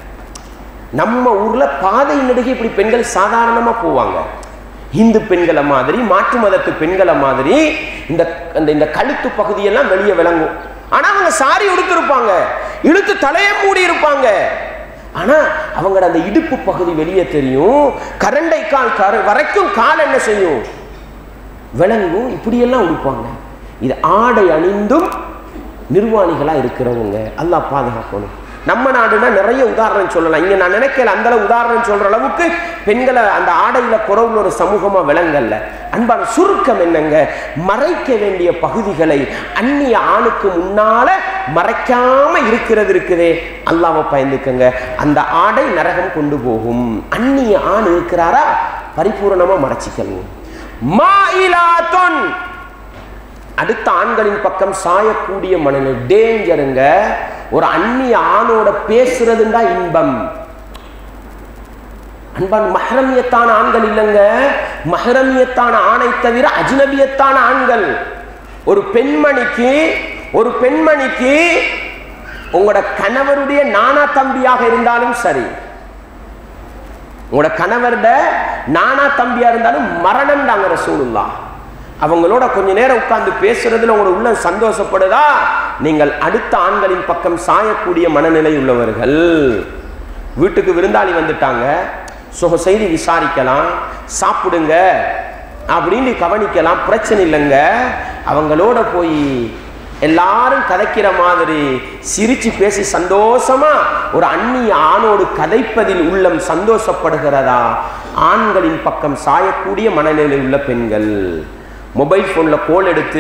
நம்ம ஊர்ல பாதை நடுகை இப்படி பெண்கள் சாதாரணமா போவாங்க. இந்து பெண்களை மாதிரி, மாற்று மதத்து பெண்களை மாதிரி இந்த இந்த கழுத்து பகுதியெல்லாம் வெளியே விளங்கும். ஆனா அவங்க சாரி உடுத்திருப்பாங்க, இழுத்து தலையை மூடி இருப்பாங்க. ஆனா அவங்களோட அந்த இடுப்பு பகுதி வெளியே தெரியும். கரண்டை கால் கரு வரைக்கும் கால் என்ன செய்யும்? விளங்கும். இப்படியெல்லாம் உடுப்பாங்க. இது ஆடை அணிந்தும் நிர்வாணிகளா இருக்கிறவங்க. அல்லாஹ் பாதுகாக்கணும். நம்ம நாடுனா நிறைய உதாரணம் சொல்லலாம். இங்க நான் நினைக்கல அந்த அளவு உதாரணம் சொல்ற அளவுக்கு பெண்களை அந்த ஆடையில குறவுல ஒரு சமூகமா விளங்கல்ல. அன்பான சுருக்கம் என்னங்க? மறைக்க வேண்டிய பகுதிகளை அந்நிய ஆணுக்கு முன்னால மறைக்காம இருக்கிறது இருக்குதே, அல்லாஹ்வை பயந்துக்கங்க. அந்த ஆடை நரகம் கொண்டு போகும். அந்நிய ஆண் இருக்கிறாரா, பரிபூரணமா மறைச்சிக்கணும். மாயிலாத்துன் அடுத்த ஆண்களின் பக்கம் சாயக்கூடிய மனநிலை டேஞ்சருங்க. ஒரு அந்நிய ஆணோட பேசுறதுண்டா இன்பம். அன்பான் மஹரமியத்தான ஆண்கள் இல்லைங்க, மஹரமியத்தான ஆணை தவிர அஜ்னபியத்தான ஆண்கள். ஒரு பெண்மணிக்கு ஒரு பெண்மணிக்கு உங்களோட கணவருடைய நானா தம்பியாக இருந்தாலும் சரி, உங்களோட கணவருட நானா தம்பியா இருந்தாலும் மரணம் தாங்க ரசூலுல்லாஹ். அவங்களோட கொஞ்ச நேரம் உட்கார்ந்து பேசுறதுல உங்களோட உள்ள சந்தோஷப்படுதா, நீங்கள் அடுத்த ஆண்களின் பக்கம் சாயக்கூடிய மனநிலை உள்ளவர்கள். வீட்டுக்கு விருந்தாளி வந்துட்டாங்க, சுக செய்தி விசாரிக்கலாம், சாப்பிடுங்க அப்படின்னு கவனிக்கலாம், பிரச்சனை இல்லைங்க. அவங்களோட போய் எல்லாரும் கதைக்கிற மாதிரி சிரிச்சு பேசி சந்தோஷமா ஒரு அந்நிய ஆணோடு கதைப்பதில் உள்ளம் சந்தோஷப்படுகிறதா? ஆண்களின் பக்கம் சாயக்கூடிய மனநிலை உள்ள பெண்கள் மொபைல் போன்ல கோல் எடுத்து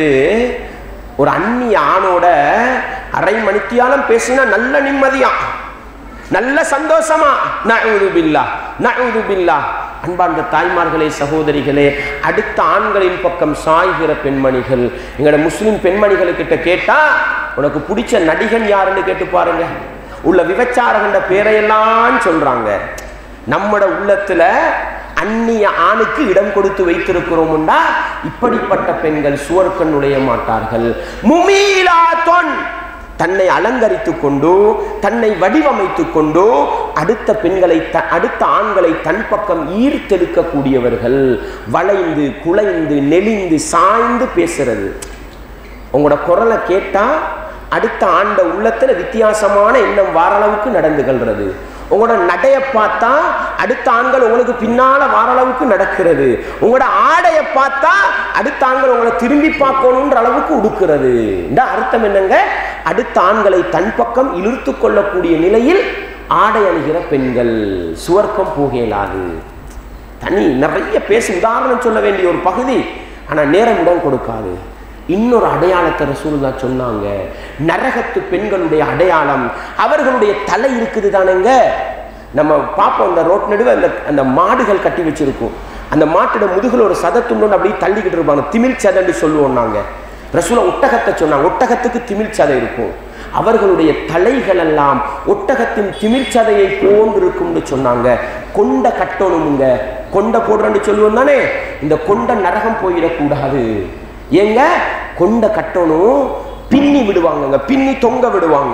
ஒரு அந்நிய ஆணோட அரை மணித்தியாலம் பேசினா நல்ல நிம்மதியா, நல்ல சந்தோஷமா. நஊது பில்லாஹ், நஊது பில்லாஹ். அன்பார்ந்த தாய்மார்களே, சகோதரிகளே, அடுத்த ஆண்களின் பக்கம் சாய்கிற பெண்மணிகள், எங்களோட முஸ்லிம் பெண்மணிகளுக்கிட்ட கேட்டா உனக்கு பிடிச்ச நடிகன் யாருன்னு கேட்டு பாருங்க, உள்ள விபச்சாரகண்ட பேரையெல்லாம் சொல்றாங்க. நம்மட உள்ளத்துல அந்நிய ஆணுக்கு இடம் கொடுத்து வைத்திருக்கிறோம்டா இப்படிப்பட்ட பெண்கள் சுவர்க்கம் நுழைய மாட்டார்கள். முமீலாத்தொன், தன்னை அலங்கரித்துக் கொண்டு தன்னை வடிவமைத்துக் கொண்டு அடுத்த பெண்களை அடுத்த ஆண்களை தன் பக்கம் ஈர்த்தெடுக்கக்கூடியவர்கள். வளைந்து குலைந்து நெளிந்து சாய்ந்து பேசுறது. உங்களோட குரலை கேட்டா அடுத்த ஆண்ட உள்ளத்துல வித்தியாசமான எண்ணம் வார அளவுக்கு நடந்து கொள்றது. உங்களோட நடைய பார்த்தா அடுத்த ஆண்கள் உங்களுக்கு பின்னால வார அளவுக்கு நடக்கிறது. உங்களோட ஆடைய பார்த்தா அடுத்த ஆண்கள் உங்களை திரும்பி பார்க்கணுன்ற அளவுக்கு உடுக்கிறது. இந்த அர்த்தம் என்னங்க? அடுத்த ஆண்களை தன் பக்கம் இழுத்து கொள்ளக்கூடிய நிலையில் ஆடை அணிகிற பெண்கள் சுவர்க்கம் போகலாது. தனி நிறைய பேசி உதாரணம் சொல்ல வேண்டிய ஒரு பகுதி, ஆனா நேரம் இடம் கொடுக்காது. இன்னொரு அடையாளத்தை ரசூலுல்லாஹ் சொன்னாங்க. நரகத்து பெண்களுடைய அடையாளம் அவர்களுடைய தலை இருக்குது தானேங்க. நம்ம பார்ப்போம், அந்த ரோட் நடுவே அந்த அந்த மாடுகள் கட்டி வச்சிருக்கும். அந்த மாட்டோட முதுகுல ஒரு சதத்துண்டு அப்படியே தள்ளிக்கிட்டு இருப்பாங்க, திமிழ் சதைன்னு சொல்லுவோம் நாங்க. ரசூலுல்லாஹ் ஒட்டகத்தை சொன்னாங்க, ஒட்டகத்துக்கு திமிழ் சதை இருக்கும். அவர்களுடைய தலைகள் எல்லாம் ஒட்டகத்தின் திமிழ் சதையை போன்றிருக்கும்னு சொன்னாங்க. கொண்ட கட்டணுமுங்க, கொண்ட போடுறேன்னு சொல்லுவோம் தானே. இந்த கொண்ட நரகம் போயிடக்கூடாது. ஏங்க கொண்ட கட்டணும், பின்னி விடுவாங்க, பின்னி தொங்க விடுவாங்க,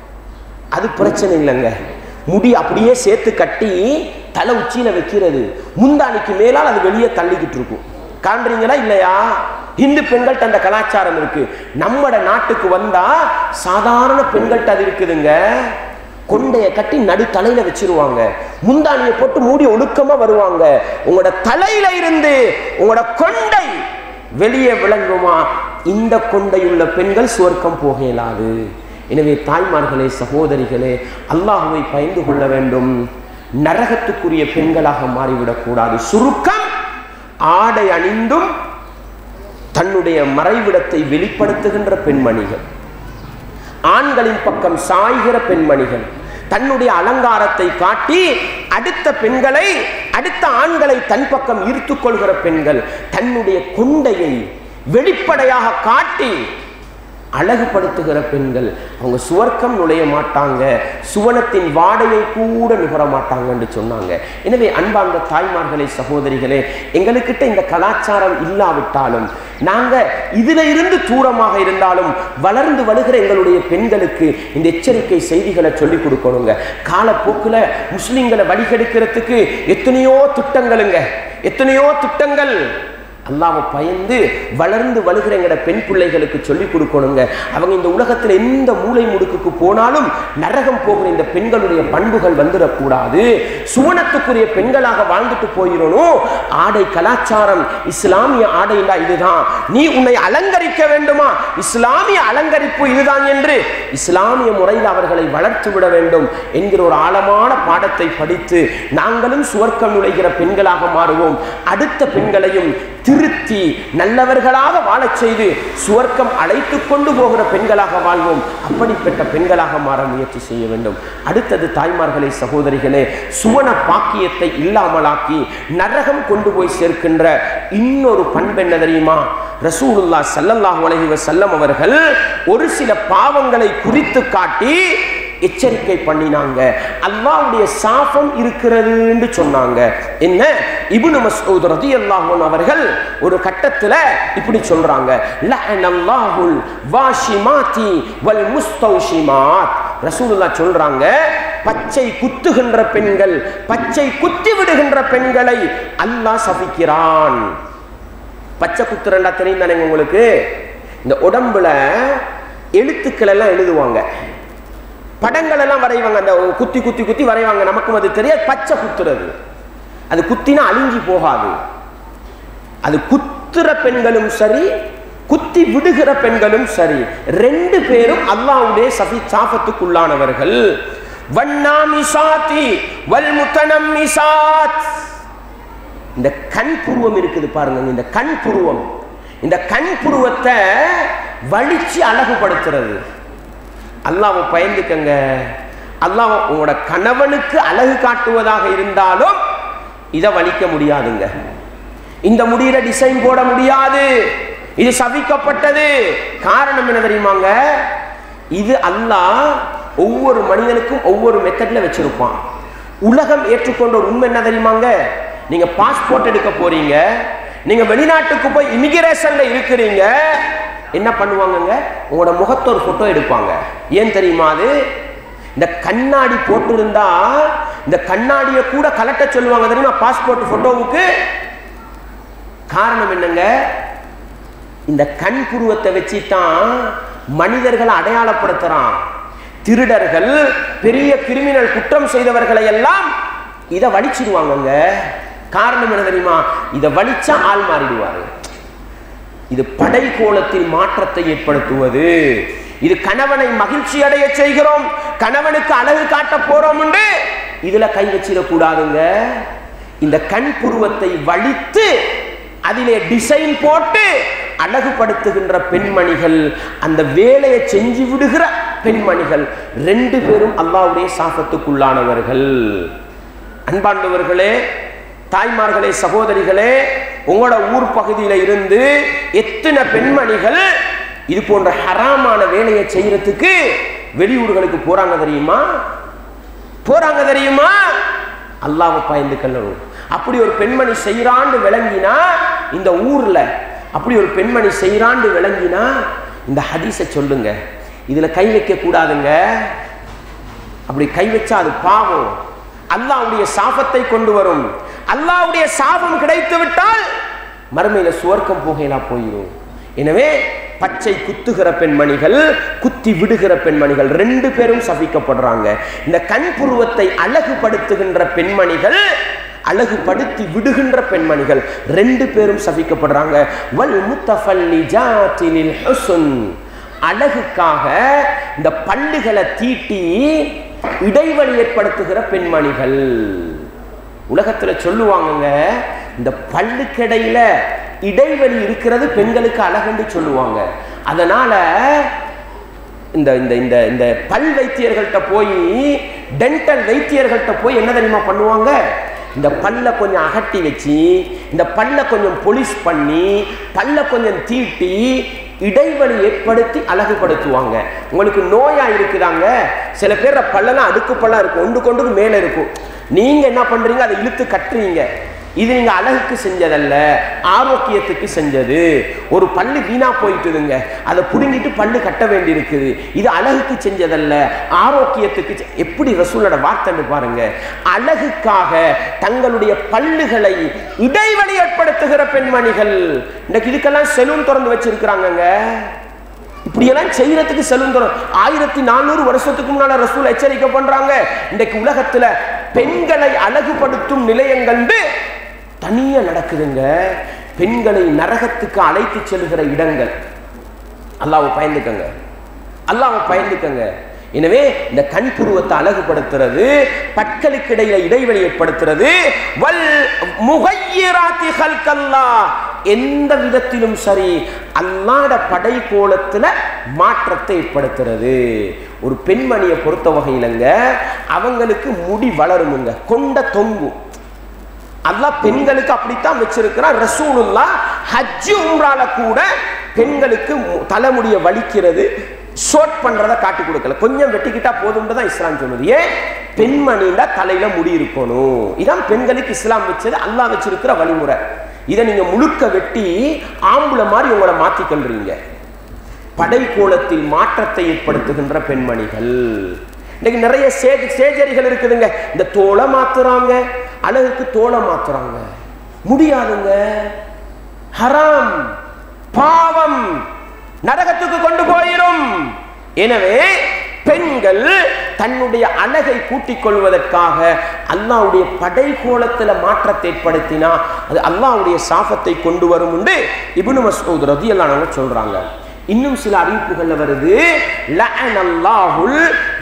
அது பிரச்சனை இல்லைங்க. முடி அப்படியே சேர்த்து கட்டி தலை உச்சியில வைக்கிறது, முந்தானிக்கு மேலால் அது வெளியே தள்ளிக்கிட்டு இருக்கும். காண்றீங்களா இல்லையா? இந்து பெண்கள்ட்ட அந்த கலாச்சாரம் இருக்கு. நம்மட நாட்டுக்கு வந்தா சாதாரண பெண்கள்ட்ட அது இருக்குதுங்க. கொண்டைய கட்டி நடு தலையில வச்சிருவாங்க, முந்தானியை போட்டு மூடி ஒழுக்கமா வருவாங்க. உங்களோட தலையில இருந்து உங்களோட கொண்டை வெளியே விளங்குமா? இந்த கொண்டையுள்ள பெண்கள் சுவர்க்கம் போக இயலாது. எனவே தாய்மார்களே, சகோதரிகளே, அல்லாஹ்வை பயந்து கொள்ள வேண்டும். நரகத்துக்குரிய பெண்களாக மாறிவிடக்கூடாது. சுருக்கம், ஆடை அணிந்தும் தன்னுடைய மறைவிடத்தை வெளிப்படுத்துகின்ற பெண்மணிகள், ஆண்களின் பக்கம் சாய்கிற பெண்மணிகள், தன்னுடைய அலங்காரத்தை காட்டி அடுத்த பெண்களை அடுத்த ஆண்களை தன் பக்கம் ஈர்த்து கொள்கிற பெண்கள், தன்னுடைய கொண்டையை வெளிப்படையாக காட்டி அழகுபடுத்துகிற பெண்கள், அவங்க சுவர்க்கம் நுழைய மாட்டாங்க, சுவனத்தின் வாடையை கூட நுகர மாட்டாங்க என்று சொன்னாங்க. எனவே அன்பார்ந்த தாய்மார்களே, சகோதரிகளே, எங்களுக்கிட்ட இந்த கலாச்சாரம் இல்லாவிட்டாலும், நாங்க இதுல இருந்து தூரமாக இருந்தாலும் வளர்ந்து வருகிற எங்களுடைய பெண்களுக்கு இந்த எச்சரிக்கை செய்திகளை சொல்லிக் கொடுக்கணுங்க. காலப்போக்குல முஸ்லிம்களை வழிகெடுக்கிறதுக்கு எத்தனையோ திட்டங்களுங்க, எத்தனையோ திட்டங்கள். அல்லாஹ்வை பயந்து வளர்ந்து வழுகிற எங்கட பெண் பிள்ளைகளுக்கு சொல்லிக் கொடுக்கணுங்க. அவங்க இந்த உலகத்தில் எந்த மூளை முடுக்குக்கு போனாலும் நரகம் போகிற இந்த பெண்களுடைய பண்புகள் வந்துடக்கூடாது. சுவனத்துக்குரிய பெண்களாக வாழ்ந்துட்டு போயிடணும். ஆடை கலாச்சாரம் இஸ்லாமிய ஆடைண்டா இதுதான், நீ உன்னை அலங்கரிக்க வேண்டுமா, இஸ்லாமிய அலங்கரிப்பு இதுதான் என்று இஸ்லாமிய முறையில் அவர்களை வளர்த்து விட வேண்டும் என்கிற ஒரு ஆழமான பாடத்தை படித்து நாங்களும் சுவர்க்கம் நுழைகிற பெண்களாக மாறுவோம். அடுத்த பெண்களையும் திருத்தி நல்லவர்களாக வாழச் செய்து சுவர்க்கம் அழைத்து கொண்டு போகிற பெண்களாக வாழ்வோம். அப்படிப்பட்ட பெண்களாக மாற முயற்சி செய்ய வேண்டும். அடுத்தது தாய்மார்களே, சகோதரிகளே, சுவன பாக்கியத்தை இல்லாமலாக்கி நரகம் கொண்டு போய் சேர்க்கின்ற இன்னொரு பண்பென்ன தெரியுமா? ரசூலுல்லாஹ் ஸல்லல்லாஹு அலைஹி வஸல்லம் அவர்கள் ஒரு சில பாவங்களை குறித்து காட்டி எச்சரிக்கை பண்ணினாங்க. அல்லாஹ்வுடைய சாபம் இருக்கிறது என்று சொன்னாங்க. என்ன? இப்னு மஸ்ஊத் ரலியல்லாஹு அன்ஹு அவர்கள் ஒரு கட்டத்துல இப்படி சொல்றாங்க, லஅனல்லாஹுல் வாஷிமாத்தி வல் முஸ்தௌஷிமாத். ரசூலுல்லாஹ் சொல்றாங்க, பச்சை குத்துகின்ற பெண்கள், பச்சை குத்தி விடுகின்ற பெண்களை அல்லாஹ் சபிக்கிறான். பச்சை குத்துறண்டா தெரியும் தானே உங்களுக்கு? இந்த உடம்புல எழுத்துக்கள் எல்லாம் எழுதுவாங்க, படங்கள் எல்லாம் வரைவாங்க, அந்த குத்தி குத்தி குத்தி வரைவாங்க. நமக்கும் அது தெரியாது. பச்சை குத்துறது, அது குத்தினா அழிஞ்சி போகாது. அது குத்துற பெண்களும் சரி, குத்தி விடுகிற பெண்களும் சரி, ரெண்டு பேரும் அல்லாஹ்வுடைய சஃபி சாஃபத்துக்குள்ளானவர்கள். வன்னாமிசாதி வல் முத்தனம்மிசாத். இந்த கண் புருவம் இருக்குது பாருங்க, இந்த கண் புருவம், இந்த கண் புருவத்தை வலிச்சு அழகுபடுத்துறது. அல்லாஹ்வை பயந்துக்கங்க. அல்லாஹ் உங்களோட கணவனுக்கு அழகு காட்டுவதாக இருந்தாலும் இதை வலிக்க முடியாதுங்க. இந்த முடியில டிசைன் போட முடியாது, இது சபிக்கப்பட்டது. காரணம் என்ன தெரியுமாங்க? இது அல்லாஹ் ஒவ்வொரு மனிதனுக்கும் ஒவ்வொரு மெத்தட்ல வச்சிருப்பான். உலகம் ஏற்றுக்கொண்ட ஒரு உண்மை என்ன தெரியுமாங்க? நீங்க பாஸ்போர்ட் எடுக்க போறீங்க, நீங்க வெளிநாட்டுக்கு போய் இமிகிரேஷன்ல இருக்கிறீங்க, என்ன பண்ணுவாங்கங்க? உங்களோட முகத்தை ஒரு போட்டோ எடுப்பாங்க. ஏன் தெரியுமா? அது இந்த கண்ணாடி போட்டு இருந்தா இந்த கண்ணாடியை கூட கலட்ட சொல்லுவாங்க தெரியுமா பாஸ்போர்ட் போட்டோவுக்கு. காரணம் என்னங்க? இந்த கண் புருவத்தை வச்சுதான் மனிதர்களை அடையாளப்படுத்துறான். திருடர்கள், பெரிய கிரிமினல் குற்றம் செய்தவர்களை எல்லாம் இதை வலிச்சிடுவாங்க. காரணம் என்ன தெரியுமா? இதை வலிச்சா ஆள் மாறிடுவாரு. இது படை கோலத்தில் மாற்றத்தை ஏற்படுத்துவது. இது கணவனை மகிழ்ச்சி அடைய செய்கிறோம், கணவனுக்கு அழகு காட்ட போறோம் என்று இதுல கை வச்சிடக்கூடாதுங்க. இந்த கண் புருவத்தை வலித்து அதிலே டிசைன் போட்டு அழகுபடுத்துகின்ற பெண்மணிகள், அந்த வேலையை செஞ்சு விடுகிற பெண்மணிகள், ரெண்டு பேரும் அல்லாஹ்வுடைய சாபத்துக்குள்ளானவர்கள். அன்பாண்டவர்களே, தாய்மார்களே, சகோதரிகளே, உங்களோட ஊர் பகுதியில இருந்து எத்தனை பெண்மணிகள் இது போன்ற ஹராமான வேலையை செய்யறதுக்கு வெளியூர்களுக்கு போறாங்க தெரியுமா? போறாங்க தெரியுமா? அல்லாஹ்வை பயந்து கொள்ளணும். அப்படி ஒரு பெண்மணி செய்யறான்னு விளங்கினா, இந்த ஊர்ல அப்படி ஒரு பெண்மணி செய்யறான்னு விளங்கினா இந்த ஹதீஸை சொல்லுங்க. இதுல கை வைக்க கூடாதுங்க. அப்படி கை வச்சா அது பாவம், அல்லாஹ்வுடைய சாபத்தை கொண்டு வரும். அல்லாஹ்வுடைய சாபம் கிடைத்து விட்டால் மறுமையில சுவர்க்கம் போகையிலா போயிடும். எனவே பச்சை குத்துகிற பெண்மணிகள், குத்தி விடுகிற பெண்மணிகள் ரெண்டு பேரும் சபிக்கப்படுறாங்க. இந்த கண் புருவத்தை அழகுபடுத்துகின்ற பெண்மணிகள், அழகுபடுத்தி விடுகின்ற பெண்மணிகள் ரெண்டு பேரும் சபிக்கப்படுறாங்க. வல் முத்தஃபல்லிஜாத்தி லில் ஹுஸ்ன். அழகுக்காக இந்த பல்லுகளை தீட்டி இடைவெளி ஏற்படுத்துகிற பெண்மணிகள். உலகத்துல சொல்லுவாங்க, இந்த பல்லுக்கிடையில இடைவெளி இருக்கிறது பெண்களுக்கு அழகுன்னு சொல்லுவாங்க. அதனால இந்த இந்த இந்த இந்த பல் வைத்தியர்கள்ட்ட போய், டென்டல் வைத்தியர்கள்ட்ட போய் என்ன தெரியுமா பண்ணுவாங்க? இந்த பல்ல கொஞ்சம் அகட்டி வச்சு, இந்த பல்ல கொஞ்சம் பொலிஷ் பண்ணி, பல்ல கொஞ்சம் தீட்டி இடைவெளி ஏற்படுத்தி அழகுபடுத்துவாங்க. உங்களுக்கு நோயா இருக்குதாங்க, சில பேர் பல்லெல்லாம் அடுக்கு பல்லாம் இருக்கும், ஒன்று கொண்டு மேலே இருக்கும். நீங்க என்ன பண்றீங்க? அதை இழுத்து கட்டுறீங்க. இது நீங்க அழகுக்கு செஞ்சதல்ல, ஆரோக்கியத்துக்கு செஞ்சது. ஒரு பல்லு வீணா போயிட்டுதுங்க, அதை புடுங்கிட்டு பல்லு கட்ட வேண்டி இருக்குது. இது அழகுக்கு செஞ்சதல்ல, ஆரோக்கியத்துக்கு. எப்படி ரசூலோட வார்த்தைன்னு பாருங்க. அழகுக்காக தங்களுடைய பல்லுகளை இடைவெளி ஏற்படுத்துகிற பெண்மணிகள். இன்னைக்கு இதுக்கெல்லாம் செலூன் திறந்து வச்சிருக்கிறாங்க. இப்படியெல்லாம் செய்யறதுக்கு செலூன் திறந்து ஆயிரத்தி நானூறு வருஷத்துக்கு முன்னால ரசூல் எச்சரிக்கை பண்றாங்க. இன்றைக்கு உலகத்துல பெண்களை அழகுபடுத்தும் நிலையங்கள் தனியா நடக்குதுங்க. பெண்களை நரகத்துக்கு அழைத்து செல்கிற இடங்கள். அல்லாஹ்வை பயந்துக்கங்க, அல்லாஹ்வை பயந்துக்கங்க. எனவே இந்த கண் புருவத்தை அழகுபடுத்துறது, பற்களுக்கு இடையில இடைவெளி ஏற்படுத்துறது, வல் முகையிராத்தி ஹல்கல்லாஹ், எந்த விதத்திலும் சரி அல்லாஹ்வுடைய படை கோலத்துல மாற்றத்தை ஏற்படுத்துறது. ஒரு பெண்மணியை பொறுத்த வகையிலங்க, அவங்களுக்கு முடி வளருமுங்க, கொண்ட தொங்கும். அல்லாஹ் பெண்களுக்கு அப்படித்தான் வச்சிருக்கிறான். ரசூலுல்லாஹ் ஹஜ் உம்ரால கூட பெண்களுக்கு தலைமுடியை வலிக்கிறது, ஷோட் பண்றதை காட்டி கொடுக்கல, கொஞ்சம் வெட்டிக்கிட்டா போதும் தான் இஸ்லாம் சொல்லுது. ஏன்? பெண்மணில தலையில முடி இருக்கணும். இதான் பெண்களுக்கு இஸ்லாம் வச்சது, அல்லாஹ் வச்சிருக்கிற வழிமுறை. இதை நீங்க முழுக்க வெட்டி ஆம்புல மாதிரி உங்களை மாத்திக்கொள்றீங்க. படை கோலத்தில் மாற்றத்தை ஏற்படுத்துகின்ற பெண்மணிகள். இன்னைக்கு நிறைய சேஜரிகள் இருக்குதுங்க. இந்த தோலை மாத்துறாங்க, அழகுக்கு தோலை மாத்துறாங்க. முடியாதுங்க, ஹராம், பாவம், நரகத்துக்கு கொண்டு போயிடும். எனவே பெண்கள் தன்னுடைய அழகை கூட்டிக் கொள்வதற்காக அல்லாஹ்வுடைய படைகோலத்தில் மாற்றத்தை ஏற்படுத்தினா அது அல்லாஹ்வுடைய சாபத்தை கொண்டு வரும் என்று இப்னு மஸ்ஊத் ரலியல்லாஹு அன்ஹு சொல்றாங்க. இன்னும் சில அறிவிப்புகள்ல வருது, லஅனல்லாஹுல்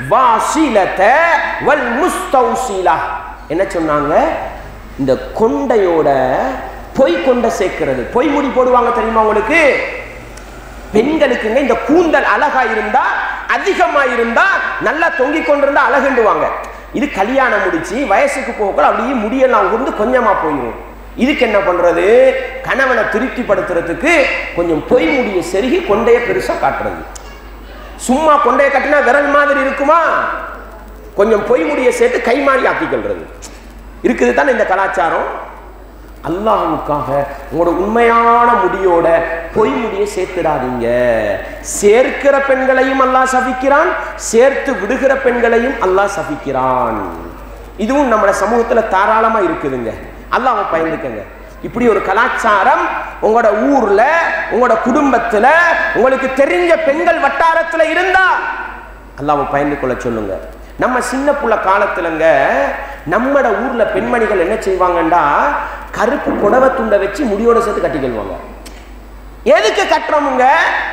வாசிலத வல் முஸ்தௌசிலா. என்ன சொன்னாங்க? இந்த கொண்டையோட பொய் கொண்டை சேர்க்கிறது. பொய் முடி போடுவாங்க தெரியுமா உங்களுக்கு? பெண்களுக்குங்க இந்த கூந்தல் அழகா இருந்தா, அதிகமா இருந்தா, நல்லா தொங்கிக் கொண்டிருந்தா அழகுண்டுவாங்க. இது கல்யாணம் முடிச்சு வயசுக்கு போக அப்படியே முடியெல்லாம் உருந்து கொஞ்சமா போயிடும். இதுக்கு என்ன பண்றது? கணவனை திருப்திப்படுத்துறதுக்கு கொஞ்சம் பொய் முடிய செருகி கொண்டைய பெருசா காட்டுறது. சும்மா கொண்டைய கட்டினா விரல் மாதிரி இருக்குமா? கொஞ்சம் பொய் முடிய சேர்த்து கை மாறி ஆக்கிக்கொள்றது இருக்குது தானே இந்த கலாச்சாரம். அல்லாஹ்வுக்காக உங்களோட உண்மையான முடியோட பொய் முடிய சேர்த்துடாதீங்க. சேர்க்கிற பெண்களையும் அல்லாஹ் சபிக்கிறான், சேர்த்து விடுகிற பெண்களையும் அல்லாஹ் சபிக்கிறான். இதுவும் நம்ம சமூகத்துல தாராளமா இருக்குதுங்க. அல்லாஹ்வை பயந்துக்கங்க. இப்படி ஒரு கலாச்சாரம் உங்களோட ஊர்ல, உங்களோட குடும்பத்துல, உங்களுக்கு தெரிஞ்ச பெண்கள் வட்டாரத்துல இருந்தா அல்லாஹ்வை பயந்து கொள்ள சொல்லுங்க. நம்ம சின்ன புள்ள காலத்துலங்க நம்மட ஊர்ல பெண்மணிகள் என்ன செய்வாங்கண்டா, கருப்பு புடவை துண்டை வச்சு முடியோட சேர்த்து கட்டிக்கொள்வாங்க. எதுக்கு கட்டுறோமுங்க?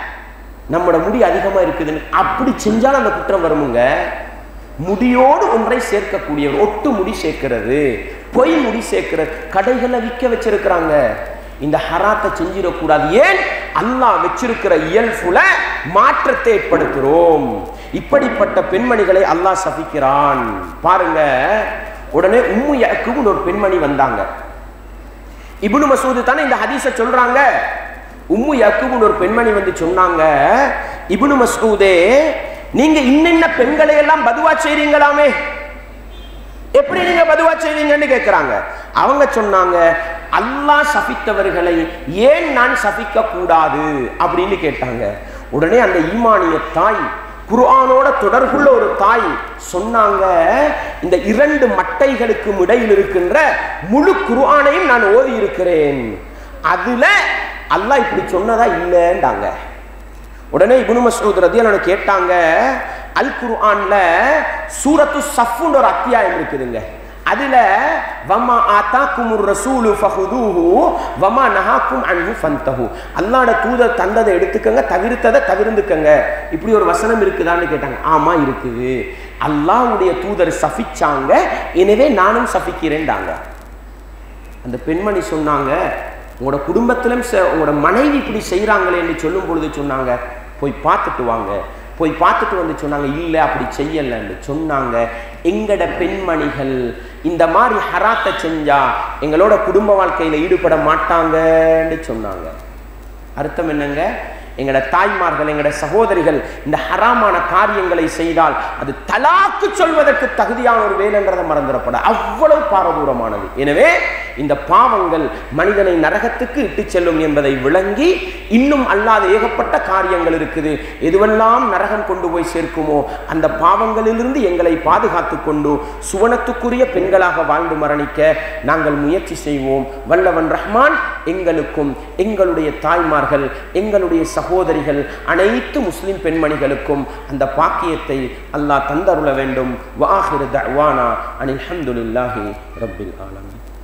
நம்மட முடி அதிகமா இருக்குதுன்னு. அப்படி செஞ்சாலும் அந்த குற்றம் வருமுங்க. முடியோடு ஒன்றை சேர்க்கக்கூடிய ஒட்டு முடி சேர்க்கிறது, பொய் முடி சேர்க்கிறது கடைகளை விற்க வச்சிருக்கிறாங்க. இந்த ஹராத்தை செஞ்சிடக்கூடாது. ஏன்? அல்லாஹ் வச்சிருக்கிற இயல்புல மாற்றத்தை ஏற்படுத்துறோம். இப்படிப்பட்ட பெண்மணிகளை அல்லாஹ் சபிக்கிறான். பாருங்க, உடனே உம்மு யஅக்கூப் ஒரு பெண்மணி வந்தாங்க. இப்னு மஸ்ஊத் தானே இந்த ஹதீஸை சொல்றாங்க. உம்மு யஅக்கூப் ஒரு பெண்மணி வந்து சொன்னாங்க, இப்னு மஸ்ஊதே, நீங்க இன்னென்ன பெண்களை எல்லாம் பதுவா செய்றீங்களாமே, எப்படி நீங்க பதுவா செய்வீங்கன்னு கேட்கிறாங்க. அவங்க சொன்னாங்க, அல்லாஹ் சபித்தவர்களை ஏன் நான் சபிக்க கூடாது அப்படின்னு கேட்டாங்க. உடனே அந்த ஈமானிய தாய், குர்ஆனோட தொடர்புள்ள ஒரு தாய் சொன்னாங்க, இந்த இரண்டு மட்டைகளுக்கும் இடையில் இருக்கின்ற முழு குர்ஆனையும் நான் ஓதி இருக்கிறேன், அதுல அல்லாஹ் இப்படி சொன்னதா இல்லைன்றாங்க. உடனே இப்னு மஸ்ஊத் ரலியல்லாஹு அன்ஹு கேட்டாங்க, அல் குர்ஆன்ல சூரத்து ஸஃப்னு ஒரு அத்தியாயம் இருக்குதுங்க. அதுல வமா ஆதாக்குமுர் ரசூலு ஃபஹுதூஹு வமா நஹாக்கும் அன்ஹு ஃபன்தஹு, அல்லாஹ்வோட தூதர் தந்ததை எடுத்துக்கங்க, தவிர்த்ததை தவிர்ந்துக்கங்க, இப்படி ஒரு வசனம் இருக்குதான்னு கேட்டாங்க. ஆமா இருக்குது, அல்லாஹ்வுடைய தூதர் சபிச்சாங்க, எனவே நானும் சபிக்கிறேன்டாங்க. அந்த பெண்மணி சொன்னாங்க, உங்களோட குடும்பத்திலும் உங்களோட மனைவி இப்படி செய்யறாங்களே என்று சொல்லும் பொழுது சொன்னாங்க, போய் பார்த்துட்டு வாங்க. போய் பார்த்துட்டு வந்து சொன்னாங்க, இல்லை அப்படி செய்யலன்னு சொன்னாங்க. எங்கட பெண்மணிகள் இந்த மாதிரி ஹராத்தை செஞ்சா எங்களோட குடும்ப வாழ்க்கையில ஈடுபட மாட்டாங்கன்னு சொன்னாங்க. அர்த்தம் என்னங்க? எங்கட தாய்மார்கள், எங்கட சகோதரிகள் இந்த ஹராமான காரியங்களை செய்தால் அது தலாக்கு சொல்வதற்கு தகுதியான ஒரு வேலைன்றதை மறந்துடப்பட அவ்வளவு பாரதூரமானது. எனவே இந்த பாவங்கள் மனிதனை நரகத்துக்கு இட்டு செல்லும் என்பதை விளங்கி, இன்னும் அல்லாத ஏகப்பட்ட காரியங்கள் இருக்குது, எதுவெல்லாம் நரகம் கொண்டு போய் சேர்க்குமோ அந்த பாவங்களிலிருந்து எங்களை பாதுகாத்து கொண்டு சுவனத்துக்குரிய பெண்களாக வாழ்ந்து மரணிக்க நாங்கள் முயற்சி செய்வோம். வல்லவன் ரஹ்மான் எங்களுக்கும் எங்களுடைய தாய்மார்கள், எங்களுடைய சகோதரிகள், அனைத்து முஸ்லிம் பெண்மணிகளுக்கும் அந்த பாக்கியத்தை அல்லாஹ் தந்தருள வேண்டும். வஆஹிரு தஅவானா அனில் ஹம்துலில்லாஹி ரப்பில் ஆலமீன்.